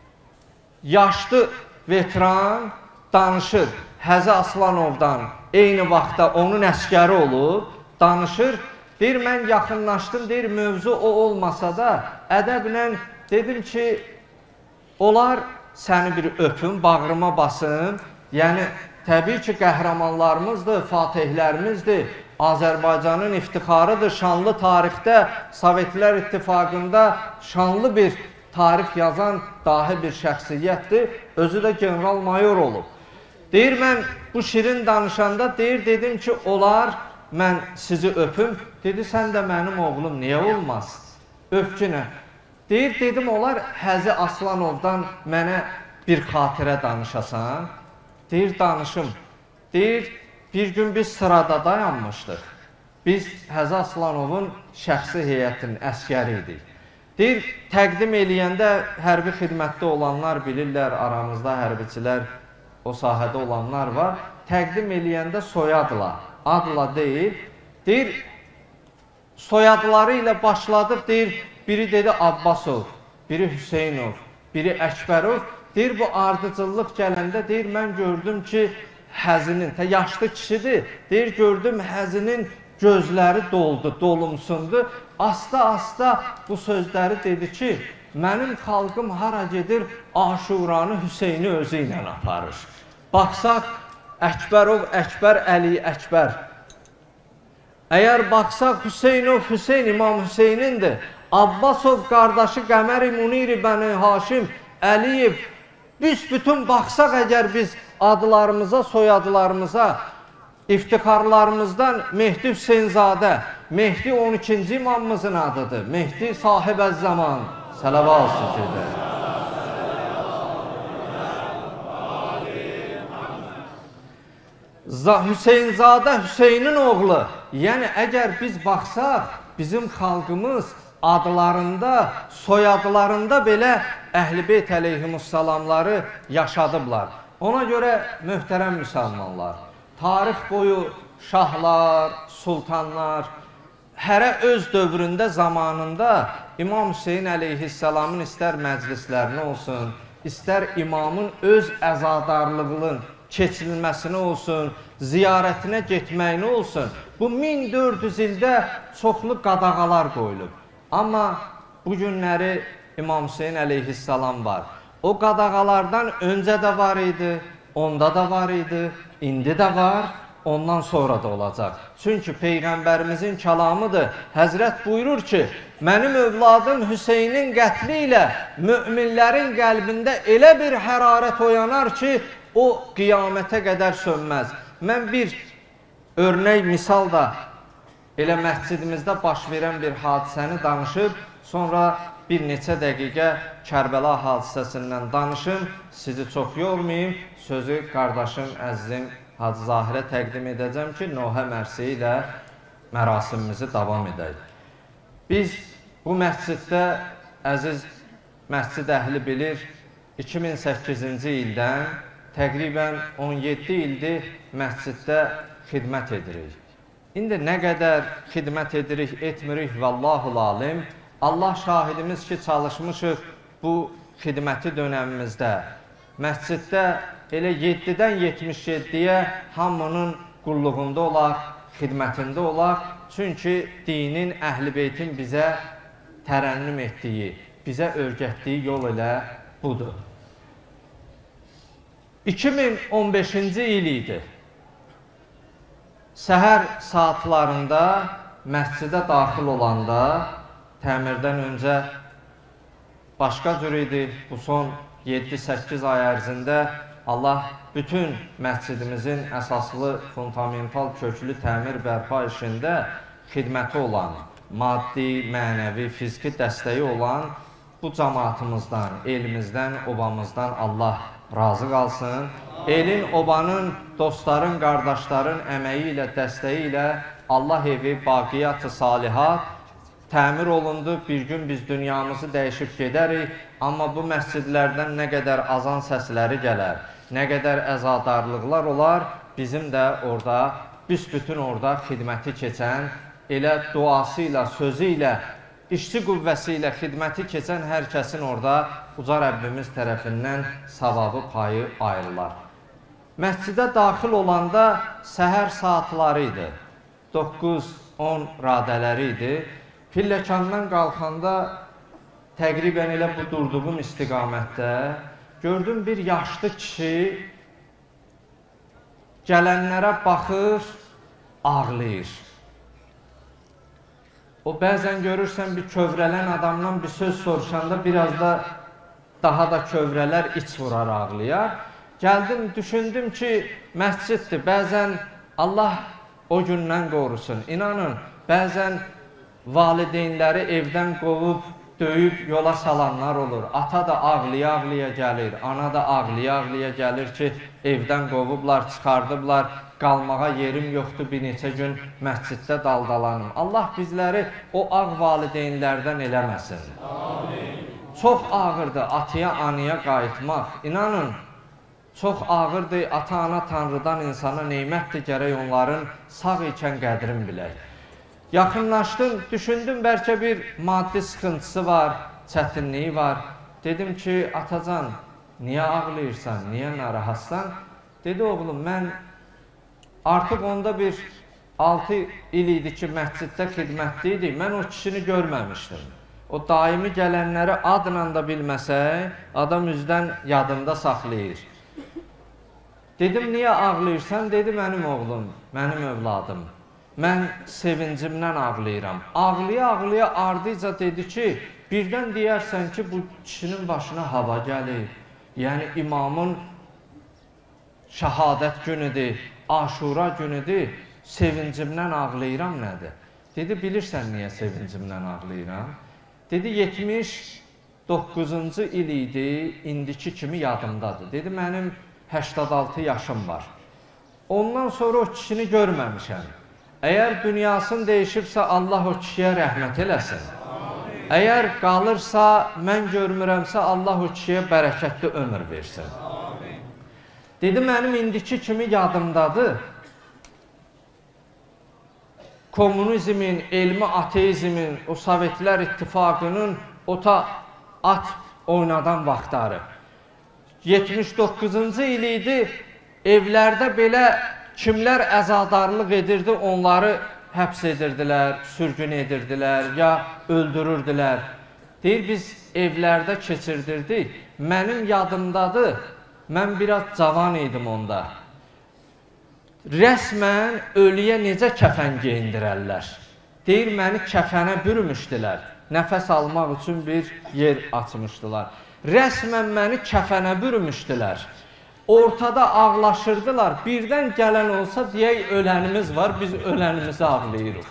yaşlı veteran danışır Həzi Aslanovdan, eyni vaxtda onun əskəri olub, danışır. Deyir, mən yaxınlaşdım, deyir, mövzu o olmasa da ədəblə dedim ki, olar səni bir öpüm, bağrıma basım. Yəni, təbii ki, qəhrəmanlarımızdır, fatihlərimizdir. Azərbaycanın iftixarıdır, şanlı tarixdə, Sovetlər İttifaqında şanlı bir tarix yazan dahi bir şəxsiyyətdir. Özü də general-mayor olub. Deyir, mən bu şirin danışanda, deyir, dedim ki, olar mən sizi öpüm. Dedi, sən də mənim oğlum, niyə olmaz? Öpkünə. Deyir, dedim, olar Həzi Aslanovdan mənə bir xatirə danışasan. Deyir, danışım. Deyir, bir gün biz sırada dayanmışdıq. Biz Həzi Aslanovun şəxsi heyətinin əskəri idik. Deyir, təqdim eləyəndə hərbi xidmətdə olanlar bilirlər, aramızda hərbiçilər, o sahədə olanlar var. Təqdim eləyəndə soyadla, adla deyil. Deyir, soyadları ilə başladıq, deyir, biri dedi Abbasov, biri Hüseynov, biri Əkbərov. Deyir, bu ardıcıllıq gələndə, deyir, mən gördüm ki, Həzinin, tə yaşlı kişidir, deyir, gördüm Həzinin gözləri doldu, dolumsundu. Asta-asta bu sözləri dedi ki, mənim xalqım hara gedir, Aşuranı Hüseyni özü ilə aparır. Baxsaq, Əkbərov, Əkbər, Əli, Əkbər. Əgər baxsaq, Hüseynov, Hüseyn, İmam Hüseynindir. Abbasov qardaşı Qəmər-i Munir-i Bəni Haşim, Əliyev. Biz bütün baxsaq əgər biz adlarımıza, soyadlarımıza, iftixarlarımızdan Mehdi Hüseynzadə, Mehdi on ikinci imamımızın adıdır. Mehdi Sahib-əz-Zaman. Sələvat şükürdə. Hüseynzadə Hüseynin oğlu. Yəni, əgər biz baxsaq, bizim xalqımız adlarında, soyadlarında belə Əhl-i-Beyt əleyhimussalamları yaşadıblar. Ona görə möhtərəm müsəlmanlar, tarix boyu şahlar, sultanlar, hərə öz dövründə, zamanında İmam Hüseyin əleyhissalamın istər məclislərini olsun, istər imamın öz əzadarlığının keçirilməsini olsun, ziyarətinə getməyini olsun, bu min dörd yüz ildə çoxlu qadağalar qoyulub. Amma bu günləri İmam Hüseyin əleyhissalam var. O qadağalardan öncə də var idi, onda da var idi, indi də var, ondan sonra da olacaq. Çünki Peyğəmbərimizin kəlamıdır. Həzrət buyurur ki, mənim övladım Hüseynin qətli ilə möminlərin qəlbində elə bir hərarət oyanar ki, o qiyamətə qədər sönməz. Mən bir örnək misal da elə məscidimizdə baş verən bir hadisəni danışıb, sonra bir neçə dəqiqə Kərbəla hadisəsindən danışım, sizi çox yormayayım, sözü qardaşım, əzizim Hacı Zahirə təqdim edəcəm ki, Nohə mərsi ilə mərasimimizi davam edək. Biz bu məsciddə, əziz məscid əhli bilir, iki min səkkizinci ildən təqribən on yeddi ildir məsciddə xidmət edirik. İndi nə qədər xidmət edirik, etmirik, vallahul alim, Allah şahidimiz ki, çalışmışıq bu xidməti dönəmimizdə. Məsciddə elə yeddidən yetmiş yeddiyə hamının qulluğunda olaq, xidmətində olaq. Çünki dinin, Əhl-i Beytin bizə tərənnüm etdiyi, bizə öyrətdiyi yol elə budur. iki min on beşinci il idi. Səhər saatlarında məscidə daxil olanda, təmirdən öncə başqa cür idi. Bu son yeddi səkkiz ay ərzində Allah bütün məscidimizin əsaslı, fundamental, köklü təmir bərpa işində xidməti olan, maddi, mənəvi, fiziki dəstəyi olan bu cəmaatımızdan, elimizdən, obamızdan Allah razı qalsın. Elin, obanın, dostların, qardaşların əməyi ilə, dəstəyi ilə Allah evi, baqiyyat-ı salihat təmir olundu, bir gün biz dünyamızı dəyişib gedərik, amma bu məscidlərdən nə qədər azan səsləri gələr, nə qədər əzadarlıqlar olar, bizim də orada, büsbütün orada xidməti keçən, elə duası ilə, sözü ilə, işçi qüvvəsi ilə xidməti keçən hər kəsin orada uca Rəbbimiz tərəfindən savabı payı ayrılar. Məscidə daxil olanda səhər saatları idi, doqquz on radələri idi. Pilləkandan qalxanda təqribən elə bu durduğum istiqamətdə gördüm bir yaşlı kişi gələnlərə baxır, ağlayır. O bəzən görürsən bir kövrələn adamdan bir söz soruşanda biraz da daha da kövrələr, iç vurar, ağlayar. Gəldim, düşündüm ki, məsciddir, bəzən Allah o gündən qorusun. İnanın, bəzən valideynləri evdən qovub, döyüb yola salanlar olur. Ata da ağlaya-ağlaya gəlir, ana da ağlaya-ağlaya gəlir ki, evdən qovublar, çıxardıblar, qalmağa yerim yoxdur, bir neçə gün məsciddə daldalanım. Allah bizləri o ağ valideynlərdən eləməsin. Amin. Çox ağırdır ataya, anaya qayıtmaq. İnanın, çox ağırdır, ata-ana Tanrıdan insana neymətdir, gərək onların sağ ikən qədrin bilək. Yaxınlaşdım, düşündüm, bəlkə bir maddi sıxıntısı var, çətinliyi var. Dedim ki, atacan, niyə ağlayırsan, niyə narahatsan? Dedi, oğlum, mən artıq onda bir altı il idi ki, məsciddə xidmətli idi, mən o kişini görməmişdim. O daimi gələnləri adla da bilməsək, adam üzdən yadında saxlayır. Dedim, niyə ağlayırsan? Dedi, mənim oğlum, mənim övladım. Mən sevincimdən ağlayıram. Ağlaya-ağlaya ardıca dedi ki, birdən deyərsən ki, bu kişinin başına hava gəlir. Yəni, imamın şəhadət günüdür, Aşura günüdür, sevincimdən ağlayıram nədir? Dedi, bilirsən niyə sevincimdən ağlayıram? Dedi, yetmiş doqquzuncu il idi, indiki kimi yadımdadır. Dedi, mənim səksən altı yaşım var. Ondan sonra o kişini görməmişəm. Əgər dünyasını dəyişibsə, Allah o kişiyə rəhmət eləsin. Əgər qalırsa, mən görmürəmsə, Allah o kişiyə bərəkətli ömür versin. Dedi, mənim indiki kimi yadımdadır. Komünizmin, elmi ateizmin, o Sovetlər İttifaqının ota at oynadan vaxtları. yetmiş doqquzuncu il idi, evlərdə belə kimlər əzadarlıq edirdi, onları həbs edirdilər, sürgün edirdilər, ya öldürürdülər. Deyir, biz evlərdə keçirdirdik. Mənim yadımdadır, mən biraz cavan idim onda. Rəsmən ölüyə necə kəfən geyindirərlər? Deyir, məni kəfənə bürümüşdülər. Nəfəs almaq üçün bir yer açmışdılar. Rəsmən məni kəfənə bürümüşdülər. Ortada ağlaşırdılar. Birdən gələn olsa, deyək, ölənimiz var, biz ölənimizi ağlayırıq.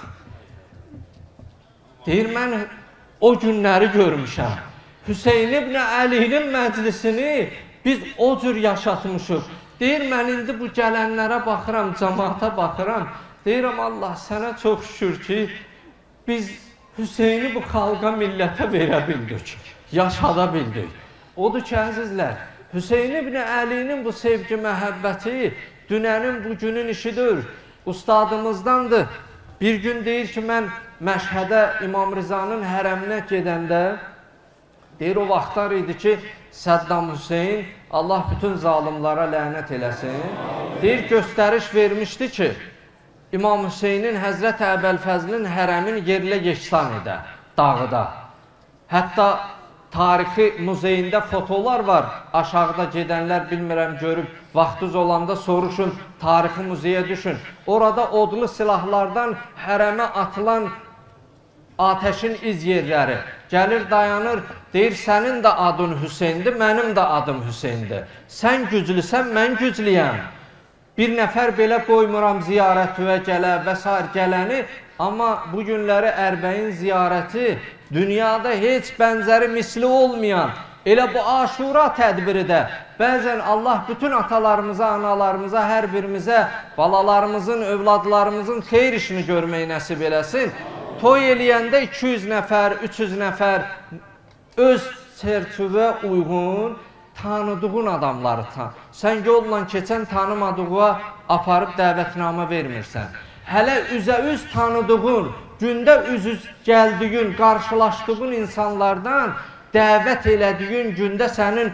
Deyir, mən o günləri görmüşəm. Hüseyn ibn Əlinin məclisini biz o cür yaşatmışıq. Deyir, mən indi bu gələnlərə baxıram, cəmaata baxıram. Deyirəm, Allah sənə çox şükür ki, biz Hüseyni bu xalqa, millətə verə bildik, yaşada bildik. Odur ki, əzizlər, Hüseyn ibn Əlinin bu sevgi, məhəbbəti dünənin, bugünün işidir, ustadımızdandır. Bir gün deyir ki, mən Məşhədə İmam Rizanın hərəminə gedəndə, deyir, o vaxtlar idi ki, Səddam Hüseyn, Allah bütün zalimlara lənət eləsin, deyir, göstəriş vermişdi ki, İmam Hüseynin Həzrət Əbəlfəzlin hərəmin yerlə yeksan edə, dağıda. Hətta tarixi muzeyində fotolar var, aşağıda gedənlər bilmirəm görüb, vaxtınız olanda soruşun, tarixi muzeyə düşün. Orada odlu silahlardan hərəmə atılan ateşin iz yerləri. Gəlir, dayanır, deyir, sənin də adın Hüseyndir, mənim də adım Hüseyndir. Sən güclüsən, mən güclüyəm. Bir nəfər belə qoymuram ziyarətüvə gələ və s. gələni, amma bu günləri Ərbəyin ziyarəti dünyada heç bənzəri misli olmayan, elə bu Aşura tədbiri də bəzən Allah bütün atalarımıza, analarımıza, hər birimizə, balalarımızın, övladlarımızın xeyir işini görməyi nəsib eləsin. toy eləyəndə iki yüz nəfər, üç yüz nəfər öz çərçivə uyğun tanıdığın adamları tan. Sən yolla keçən tanımadığına aparıb dəvətnamə vermirsən. Hələ üzə-üz tanıdığın, gündə üz-üz gəldiyin, qarşılaşdığın insanlardan dəvət elədiyin gündə sənin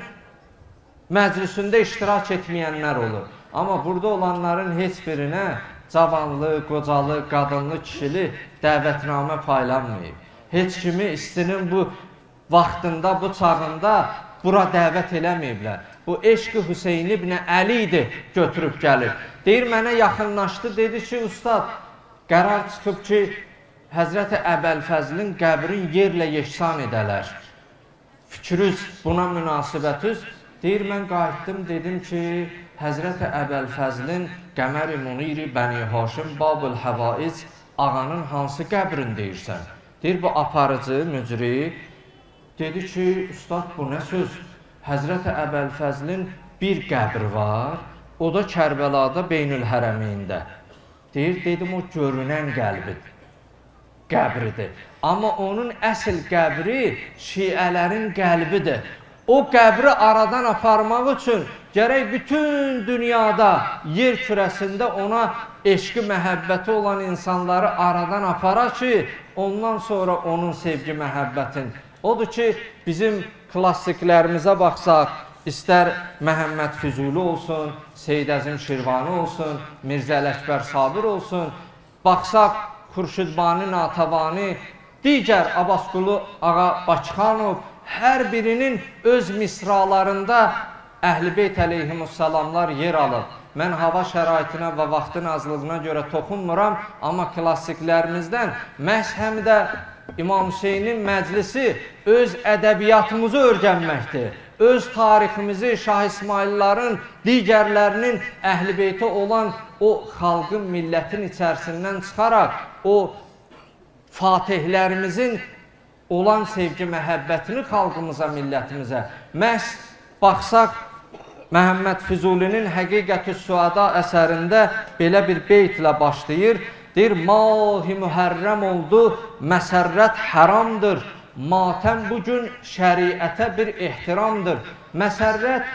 məclisində iştirak etməyənlər olur. Amma burada olanların heç birinə cavanlı, qocalı, qadınlı, kişili dəvətnamə paylanmayıb. Heç kimi istinin bu vaxtında, bu çağında bura dəvət eləməyiblər. Bu Eşq-i Hüseyn ibn Əli idi, götürüb gəlir. Deyir, mənə yaxınlaşdı, dedi ki, ustad, qərar çıxıb ki, Həzrəti Əbəlfəzlin qəbrin yerlə yeksan edələr. Fikrüz, buna münasibətiz. Deyir, mən qayıtdım, dedim ki, Həzrəti Əbəlfəzlin Qəmər-i Muniri Bəni Haşim Babul Həvaiz ağanın hansı qəbrin deyirsən? Deyir, bu aparıcı, mücri, dedi ki, ustad, bu nə söz? Həzrəti Əbəlfəzlin bir qəbri var, o da Kərbəlada Beynül Hərəmeyində. Deyir, dedim, o görünən qəlbidir, qəbridir. Amma onun əsl qəbri şiələrin qəlbidir. O qəbri aradan aparmaq üçün gərək bütün dünyada, yer kürəsində ona eşqi, məhəbbəti olan insanları aradan apara ki, ondan sonra onun sevgi, məhəbbətin. Odur ki, bizim klassiklərimizə baxsaq, istər Məhəmməd Füzuli olsun, Seyyid Əzim Şirvani olsun, Mirzə Ələkbər Sabir olsun, baxsaq Xurşidbani Natəvani, digər Abbasqulu Ağa Bakıxanov, hər birinin öz misralarında Əhl-i Beyt əleyhimussalamlar yer alıb. Mən hava şəraitinə və vaxtın azlığına görə toxunmuram, amma klassiklərimizdən məhz həm də İmam Hüseynin məclisi öz ədəbiyyatımızı öyrənməkdir. Öz tariximizi, Şah İsmaillərin, digərlərinin Əhl-i Beytə olan o xalqın, millətin içərisindən çıxaraq, o fatihlərimizin olan sevgi, məhəbbətini xalqımıza, millətimizə. Məhz baxsaq, Məhəmməd Füzulinin Həqiqətü Suada əsərində belə bir beytlə başlayır. Deyir, Mahi mühərrəm oldu, məsərrət haramdır. Matəm bugün şəriətə bir ehtiramdır. Məsərrət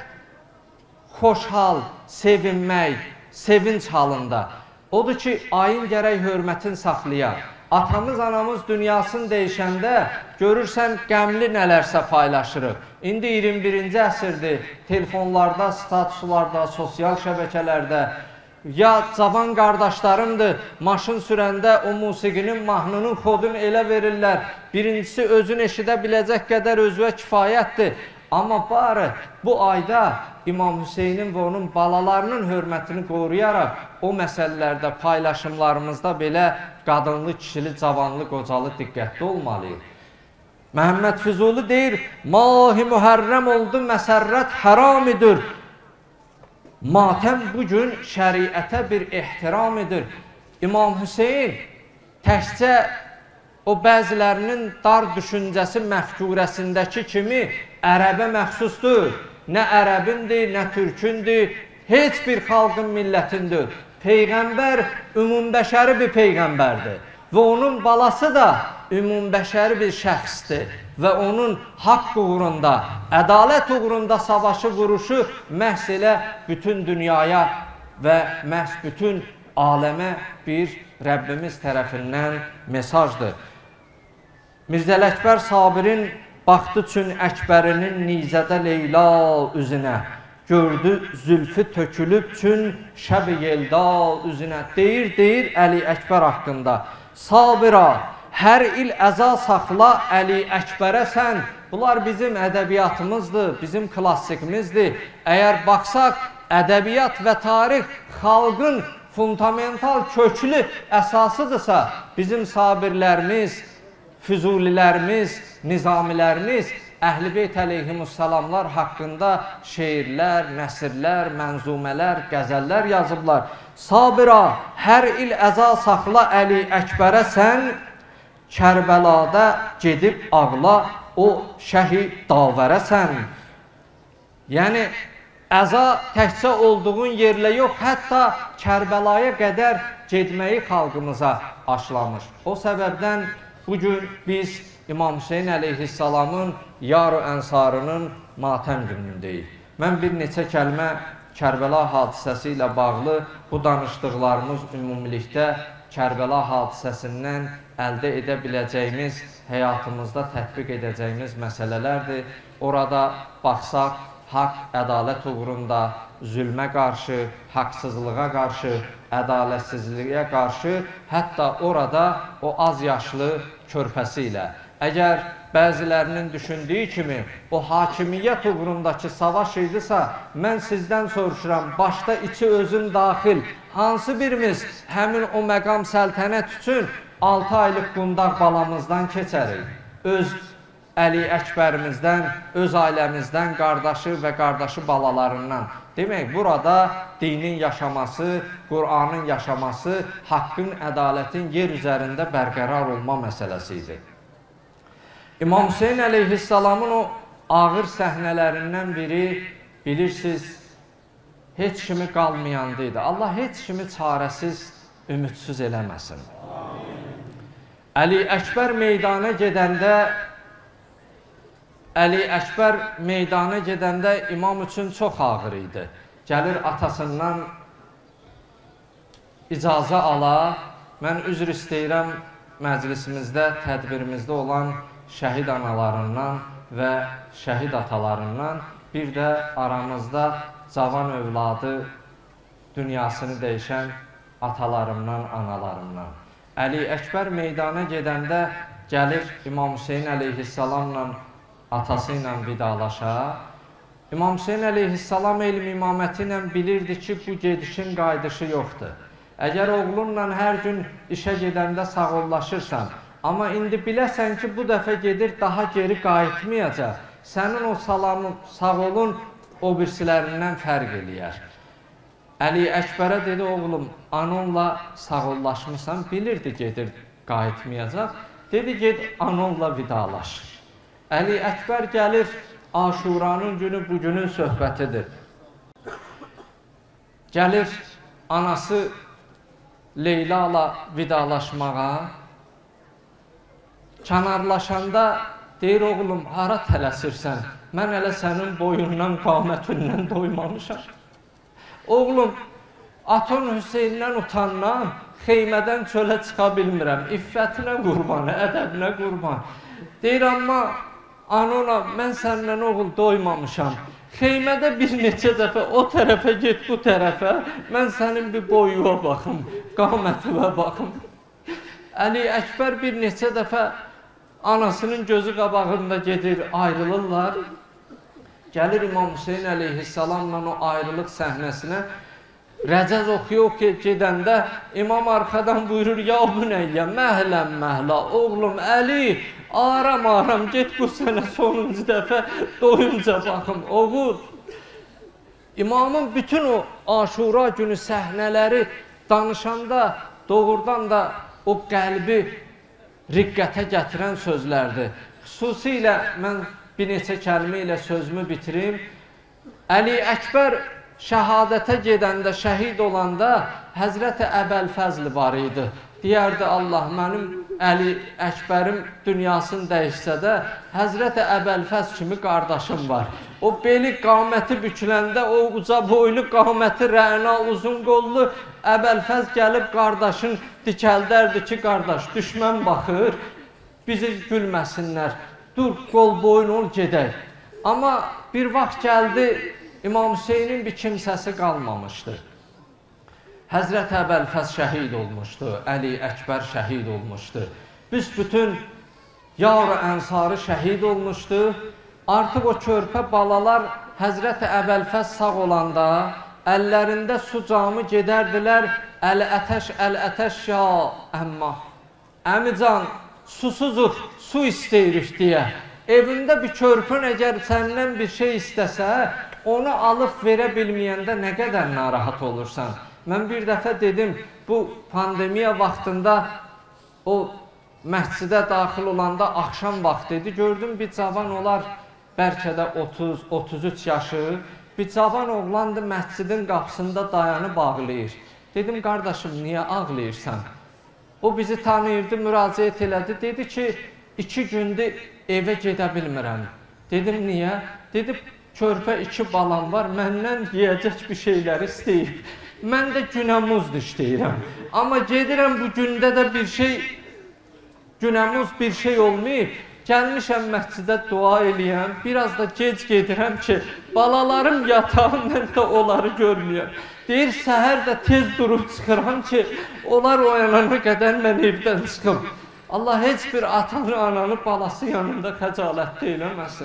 xoşhal, sevinmək, sevinç halında. Odur ki, ayın gərək hörmətin saxlayar. Atamız, anamız dünyasını dəyişəndə görürsən qəmli nələrsə paylaşırıq. İndi iyirmi birinci əsrdir, telefonlarda, statuslarda, sosial şəbəkələrdə, ya cavan qardaşlarımdır, maşın sürəndə o musiqinin mahnının kodunu elə verirlər. Birincisi, özün eşidə biləcək qədər özünə kifayətdir. Amma bari bu ayda İmam Hüseynin və onun balalarının hörmətini qoruyaraq o məsələlərdə, paylaşımlarımızda belə qadınlı, kişili, cavanlı, qocalı diqqətli olmalıyıq. Məhəmməd Füzuli deyir, Mahi mühərrəm oldu, məsərrət haram edir. Matəm bugün şəriətə bir ehtiram edir. İmam Hüseyin təkcə o bəzilərinin dar düşüncəsi məfkurəsindəki kimi ərəbə məxsusdur. Nə ərəbindir, nə türkündür, heç bir xalqın millətindir. Peyğəmbər ümumbəşəri bir peyğəmbərdir və onun balası da ümumbəşəri bir şəxsdir və onun haqq uğrunda, ədalət uğrunda savaşı, vuruşu məhz elə bütün dünyaya və məhz bütün aləmə bir Rəbbimiz tərəfindən mesajdır. Mirzə Ələkbər Sabirin baxdı üçün Əkbərinin nizədə Leyla üzünə, gördü zülfü tökülüb üçün şəb-i yelda üzünə. Deyir, deyir Əli Əkbər haqqında, Sabira, hər il əza saxla Əli Əkbərə sən. Bunlar bizim ədəbiyyatımızdır, bizim klassikimizdir. Əgər baxsaq, ədəbiyyat və tarix xalqın fundamental, köklü əsasıdırsa, bizim Sabirlərimiz, Füzulilərimiz, Nizamilərimiz Əhl-i Beyt əleyhimussalamlar haqqında şeirlər, nəsirlər, mənzumələr, qəzəllər yazıblar. Sabira, hər il əza saxla Əli Əkbərə sən, Kərbəlada gedib ağla o şəhi davərə sən. Yəni, əza təkcə olduğun yerlə yox, hətta Kərbəlaya qədər getməyi xalqımıza aşılamış. O səbəbdən bugün biz İmam Hüseyin əleyhissalamın Yar-ı Ənsarının matəm günündəyik. Mən bir neçə kəlmə Kərbəla hadisəsi ilə bağlı bu danışdıqlarımız ümumilikdə Kərbəla hadisəsindən əldə edə biləcəyimiz, həyatımızda tətbiq edəcəyimiz məsələlərdir. Orada baxsaq, haqq, ədalət uğrunda zülmə qarşı, haqsızlığa qarşı, ədalətsizliyə qarşı, hətta orada o az yaşlı körpəsi ilə. Əgər bəzilərinin düşündüyü kimi o hakimiyyət uğrundakı savaş idisə, mən sizdən soruşuram, başda içi özüm daxil, hansı birimiz həmin o məqam səltənət üçün altı aylıq qundaq balamızdan keçərik? Öz Əli Əkbərimizdən, öz ailəmizdən, qardaşı və qardaşı balalarından. Demək, burada dinin yaşaması, Qur'anın yaşaması, haqqın, ədalətin yer üzərində bərqərar olma məsələsidir. İmam Hüseyin əleyhissalamın o ağır səhnələrindən biri, bilirsiniz, heç kimi qalmayandıydı. Allah heç kimi çarəsiz, ümidsiz eləməsin. Əli Əkbər meydana gedəndə, Əli Əkbər meydana gedəndə imam üçün çox ağır idi. Gəlir atasından icazə ala, mən üzr istəyirəm məclisimizdə, tədbirimizdə olan şəhid analarından və şəhid atalarından, bir də aramızda cavan övladı dünyasını dəyişən atalarımdan, analarımdan. Əli Əkbər meydana gedəndə gəlir İmam Hüseyin əleyhissalamla atası ilə vidalaşa. İmam Hüseyin əleyhissalam elm imaməti ilə bilirdi ki, bu gedişin qayıdışı yoxdur. Əgər oğlunla hər gün işə gedəndə sağollaşırsan, amma indi biləsən ki, bu dəfə gedir, daha geri qayıtmayacaq, sənin o salamın, sağolun o birisilərindən fərq eləyər. Əli Əkbərə dedi, oğlum, anonla sağollaşmışsan, bilirdi gedir, qayıtmayacaq. Dedi, ged anonla vidalaş. Əli Əkbər gəlir, Aşuranın günü bugünün söhbətidir. Gəlir anası Leyla'la vidalaşmağa. Kənarlaşanda deyir, oğlum, hara tələsirsən? Mən hələ sənin boyundan, qamətindən doymamışam. Oğlum, Aton Hüseyndən utanmam, xeymədən çölə çıxa bilmirəm, iffətinə qurban, ədəbinə qurban. Deyir, amma anona, mən səndən oğul doymamışam. Xeymədə bir neçə dəfə o tərəfə get, bu tərəfə, mən sənin bir boyuva baxım, qamətivə baxım. Əli Əkbər bir neçə dəfə anasının gözü qabağında gedir, ayrılırlar. Gəlir İmam Hüseyin əleyhissalamla o ayrılıq səhnəsinə. Rəcəz oxuya-oxuya gedəndə imam arxadan buyurur, ya bu nəyyə, məhləm məhlə, oğlum Əli, aram-aram, get bu sənə sonuncu dəfə doyunca baxım, oğul. İmamın bütün o Aşura günü səhnələri danışanda doğrudan da o qəlbi riqqətə gətirən sözlərdir. Xüsusilə mən bir neçə kəlmə ilə sözümü bitirim. Əli Əkbər şəhadətə gedəndə, şəhid olanda Həzrəti Əbəlfəzl var idi. Deyərdi, Allah, mənim Əli Əkbərim dünyasını dəyişsə də, Həzrəti Əbəlfəz kimi qardaşım var. O beli qaməti büküləndə, o uca boylu qaməti, rəna uzun qollu Əbəlfəz gəlib qardaşın dikəldərdi ki, qardaş, düşmən baxır, bizi gülməsinlər, dur, qol boyun ol, gedək. Amma bir vaxt gəldi, İmam Hüseynin bir kimsəsi qalmamışdı. Həzrət Əbəlfəz şəhid olmuşdu, Əli Əkbər şəhid olmuşdu. Büsbütün Yar-ı Ənsarı şəhid olmuşdu. Artıq o körpə balalar Həzrət Əbəlfəz sağ olanda əllərində su camı gedərdilər. Əl-ətəş, əl-ətəş ya əmmah. Əmican, susuzuq, su istəyirik deyə. Evində bir körpün əgər səndən bir şey istəsə, onu alıb verə bilməyəndə nə qədər narahat olursan. Mən bir dəfə dedim, bu pandemiya vaxtında o məscidə daxil olanda axşam vaxtı idi. Gördüm bir cavan olar, bəlkə də otuz otuz üç yaşı, bir cavan oğlandı, məscidin qapısında dayanıb ağlayır. Dedim, qardaşım, niyə ağlayırsan? O bizi tanıyırdı, müraciət elədi. Dedi ki, iki gündür evə gedə bilmirəm. Dedim, niyə? Dedi, körpə iki balam var, məndən yiyəcək bir şeyləri istəyib. Mən də günəmuzdur istəyirəm. Amma gedirəm, bu gündə də bir şey, günəmuz bir şey olmayıb. Gəlmişəm məscidə dua eləyəm, biraz da gec gedirəm ki, balalarım yatağım, mən də onları görməyəm. Deyir, səhər də tez durub çıxıram ki, onlar oyanana qədər mən evdən çıxım. Allah heç bir atanı, ananı, balası yanında xəcalətdə eləməsin.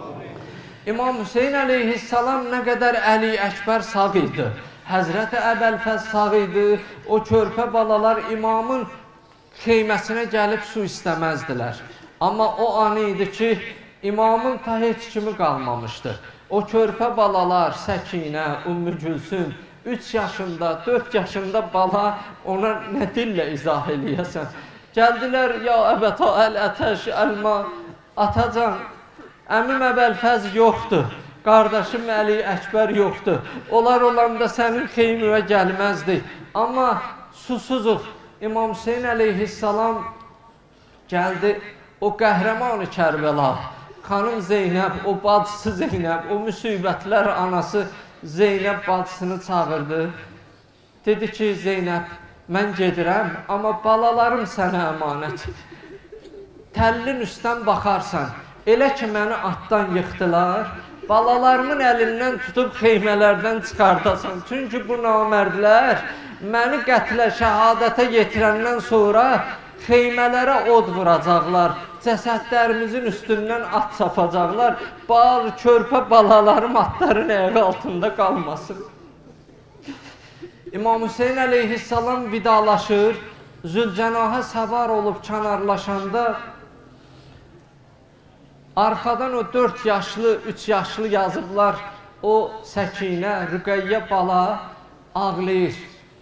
İmam Hüseyin əleyhissalam nə qədər Əli Əkbər sağ idi. Həzrəti Əbəlfəz sağ idi. O körpə balalar imamın xeyməsinə gəlib su istəməzdilər. Amma o an idi ki, imamın ta heç kimi qalmamışdı. O körpə balalar, Səkinə, Ümmü Gülsüm, üç yaşında, dörd yaşında bala ona nə dillə izah eləyəsən? Gəldilər, ya əbətə əl-ətəş, əlma, atacan, əmim Əbəlfəz yoxdur, qardaşım Əli Əkbər yoxdur. Onlar olanda sənin xeymüvə gəlməzdik. Amma susuzuq, İmam Hüseyin əleyhissalam gəldi, o qəhrəman-ı Kərbəla, xanım Zeynəb, o bacısı Zeynəb, o müsibətlər anası Zeynəb bacısını çağırdı. Dedi ki, Zeynəb, mən gedirəm, amma balalarım sənə əmanət. Təllin üstdən baxarsan, elə ki, məni atdan yıxdılar, balalarımın əlindən tutub xeymələrdən çıxardasan. Çünki bu namərdlər məni qətlə, şəhadətə yetirəndən sonra xeymələrə od vuracaqlar, cəsədlərimizin üstündən at sapacaqlar, bağ, körpə balalarım atların əyə altında qalmasın. İmam Hüseyin əleyhissalam vidalaşır, Zülcənaha səvar olub kənarlaşanda arxadan o dörd yaşlı, üç yaşlı yazıblar, o Səkinə, Rüqəyyə bala ağlayır.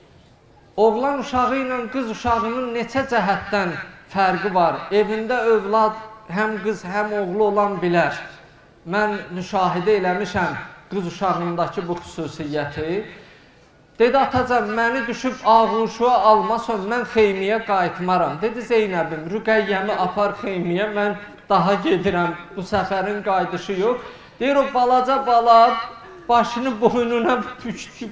Oğlan uşağı ilə qız uşağının neçə cəhətdən fərqi var. Evində övlad həm qız, həm oğlu olan bilər. Mən müşahidə eləmişəm qız uşağındakı bu xüsusiyyəti. Dedi, atacan, məni düşüb ağuşuğa almasan, mən xeymiyə qayıtmaram. Dedi, Zeynəbim, Rüqəyyəmi apar xeymiyə, mən daha gedirəm, bu səfərin qayıdışı yox. Deyir, o balaca bala başını boynuna bükdü,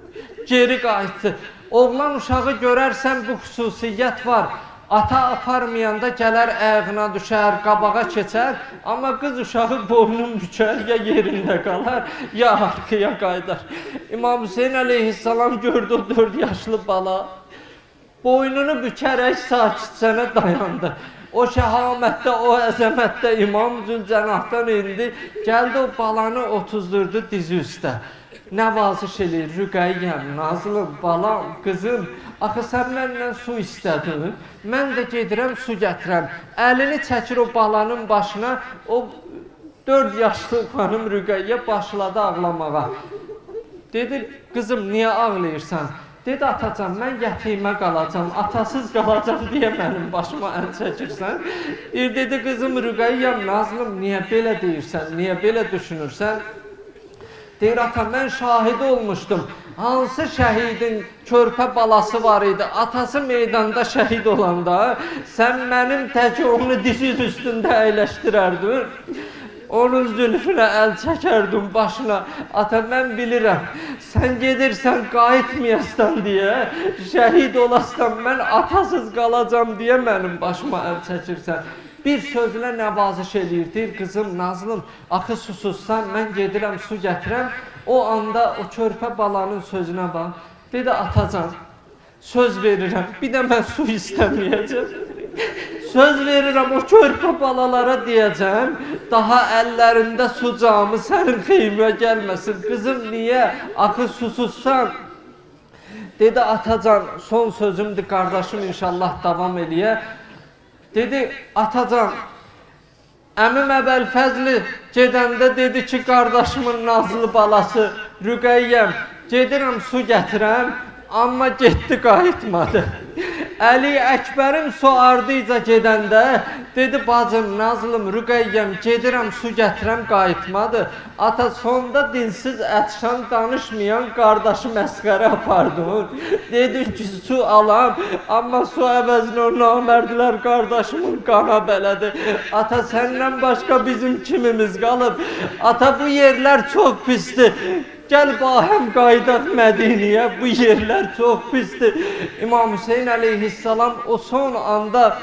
geri qayıtdı. Oğlan uşağı görərsən, bu xüsusiyyət var. Ata aparmayanda gələr, ayağına düşər, qabağa keçər. Amma qız uşağı boynun bükər, ya yerində qalar, ya arxaya qaydar. İmam Hüseyin əleyhissalam gördü o dörd yaşlı bala. Boynunu bükərək sakitcənə dayandı. O şəhamətdə, o əzəmətdə İmam Zülcənahdan indi. Gəldi o balanı otuzdurdu dizi üstə. Nəvaziş eləyir, Rüqəyyəm, Nazlım, balam, qızım, axı sən məndən su istədin, mən də gedirəm, su gətirəm. Əlini çəkir o balanın başına, o dörd yaşlı xanım Rüqəyyə başladı ağlamağa. Dedi, qızım, niyə ağlayırsan? Dedi, atacan, mən yətimə qalacam, atasız qalacam deyə mənim başıma əl çəkirsən. Dedi, qızım, Rüqəyyəm, Nazlım, niyə belə deyirsən, niyə belə düşünürsən? Deyir, ata, mən şahid olmuşdum. Hansı şəhidin körpə balası var idi, atası meydanda şəhid olanda, sən mənim təki onu dizin üstündə əyləşdirərdin. Onun zülfüne əl çəkərdim başına. Ata, mən bilirəm, sən gedirsən, qayıtmayastan deyə, şəhid olastan, mən atasız qalacam deyə mənim başıma əl çəkirsən. Bir sözlə nəvaziş eləyir, deyir, qızım, Nazlım, axı susuzsan, mən gedirəm, su gətirəm. O anda o körpə balanın sözünə bax, dedi, atacan, söz verirəm, bir də mən su istəməyəcəm. Söz verirəm, o körpə balalara deyəcəm, daha əllərində su camı sənin xeymə gəlməsin. Qızım, niyə? Axı susuzsan. Dedi, atacan, son sözümdür, qardaşım inşallah davam eləyə. Dedi, atacan, əmim Əbəlfəzli gedəndə dedi ki, qardaşımın nazlı balası Rüqəyyəm, gedirəm su gətirəm, amma getdi, qayıtmadı. Əli Əkbərin su ardıyca gedəndə dedi, bacım, Nazlım, Rüqəyyəm, gedirəm, su gətirəm, qayıtmadı. Ata, sonda dilsiz, ətşan, danışmayan qardaşı məsxərə apardın. Dedin ki, su alam, amma su əvəzinə o namərdilər qardaşımın qana belədi. Ata, səndən başqa bizim kimimiz qalıb. Ata, bu yerlər çox pisdir. Gəl bahəm qaydaq Mədiniyə, bu yerlər çox pisdir. İmam Hüseyin əleyhissalam o son anda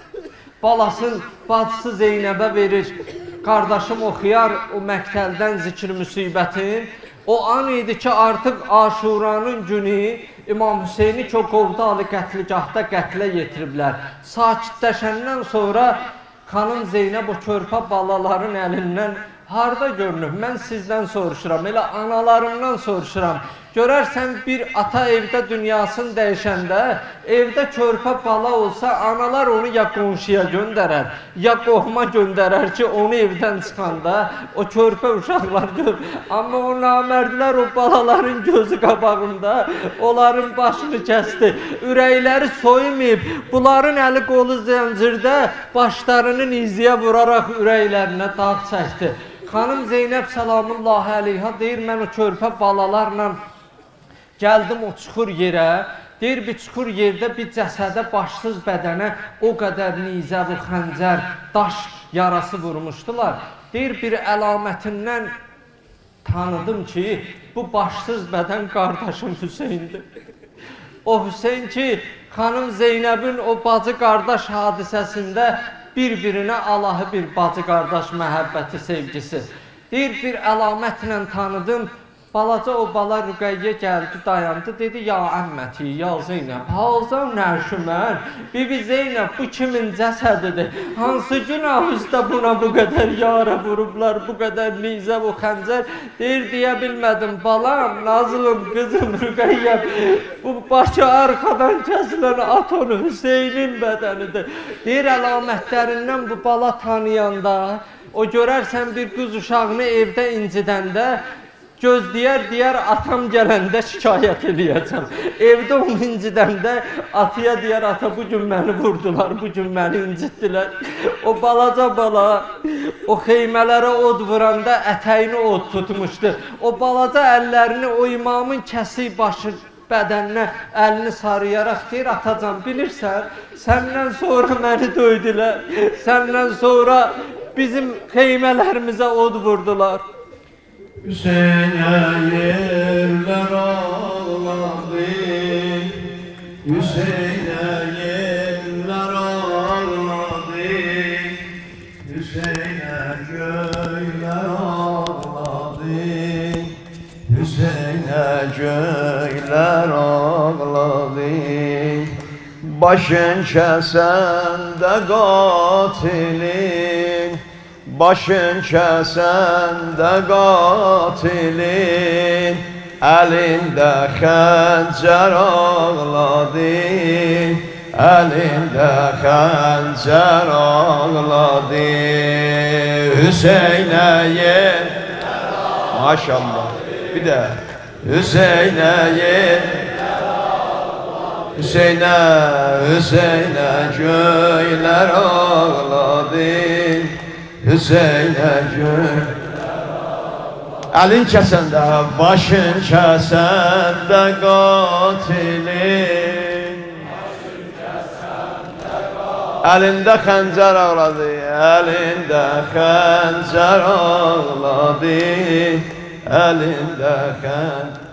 balasın bacısı Zeynəbə verir. Qardaşım oxuyar o məktəldən zikr müsibətin. O an idi ki, artıq Aşuranın günü İmam Hüseyni ki, o Qovdalı qətligahda qətlə yetiriblər. Sakitləşəndən sonra xanım Zeynəb o körpə balaların əlindən harda görünüb? Mən sizdən soruşuram, elə analarımdan soruşuram. Görərsən bir ata evdə dünyasını dəyişəndə, evdə körpə bala olsa, analar onu ya qonşuya göndərər, ya qohuma göndərər ki, onu evdən çıxanda o körpə uşaqlar gör. Amma o namərdlər o balaların gözü qabağında, onların başını kəsdi, ürəkləri soymayıb, bunların əli qolu zəncirdə başlarını niziyə vuraraq ürəklərinə dağ çəkdi. Xanım Zeynəb salamullahi əleyha deyir, mən o körpə balalarla gəldim o çuxur yerə, deyir, bir çuxur yerdə bir cəsədə, başsız bədənə o qədər nizə və xəncər, daş yarası vurmuşdular. Deyir, bir əlamətindən tanıdım ki, bu başsız bədən qardaşım Hüseyndir. O Hüseyn ki, xanım Zeynəbin o bacı-qardaş hadisəsində bir-birinə Allahı bir bacı-qardaş məhəbbəti, sevgisi. Deyir, bir əlamətlə tanıdım. Balaca o bala Rüqəyyə gəldi, dayandı, dedi, ya əmməti, ya Zeynəb, hazan nərşümən, Bibi Zeynəb, bu kimin cəsədidir? Hansı günah üstə buna bu qədər yara vurublar, bu qədər nizə və xəncər? Deyir, deyə bilmədim, balam, Nazlım, qızım, Rüqəyyə, bu başı arxadan kəsilən at onu Hüseynin bədənidir. Deyir, əlamətlərindən bu bala tanıyanda, o görərsən bir qız uşağını evdə incidəndə, gözləyər, deyər, atam gələndə şikayət eləyəcəm. Evdə onu incidəndə, atıya deyər, ata, bugün məni vurdular, bugün məni incitdilər. O balaca bala, o xeymələrə od vuranda ətəyini od tutmuşdu. O balaca əllərini o imamın kəsik başı bədəninə əlini sarıyaraq deyir, atacan, bilirsən, səndən sonra məni döydülər, səndən sonra bizim xeymələrimizə od vurdular. Hüseyn'e yerler ağladı, Hüseyn'e yerler ağladı, Hüseyn'e göyler ağladı, Hüseyn'e göyler ağladı. Başın kəsəndə qatilin, başın kəsəndə qatilin, əlində xəncər ağladı, əlində xəncər ağladı. Hüseynə yer, maşallah, bir də Hüseynə yer, Hüseynə, Hüseynə göylər ağladı, Hüseynə göylər ağladı. Əlin kəsəndə, başın kəsəndə qatilin, əlində xəncər ağladı, əlində xəncər ağladı, əlində xəncər.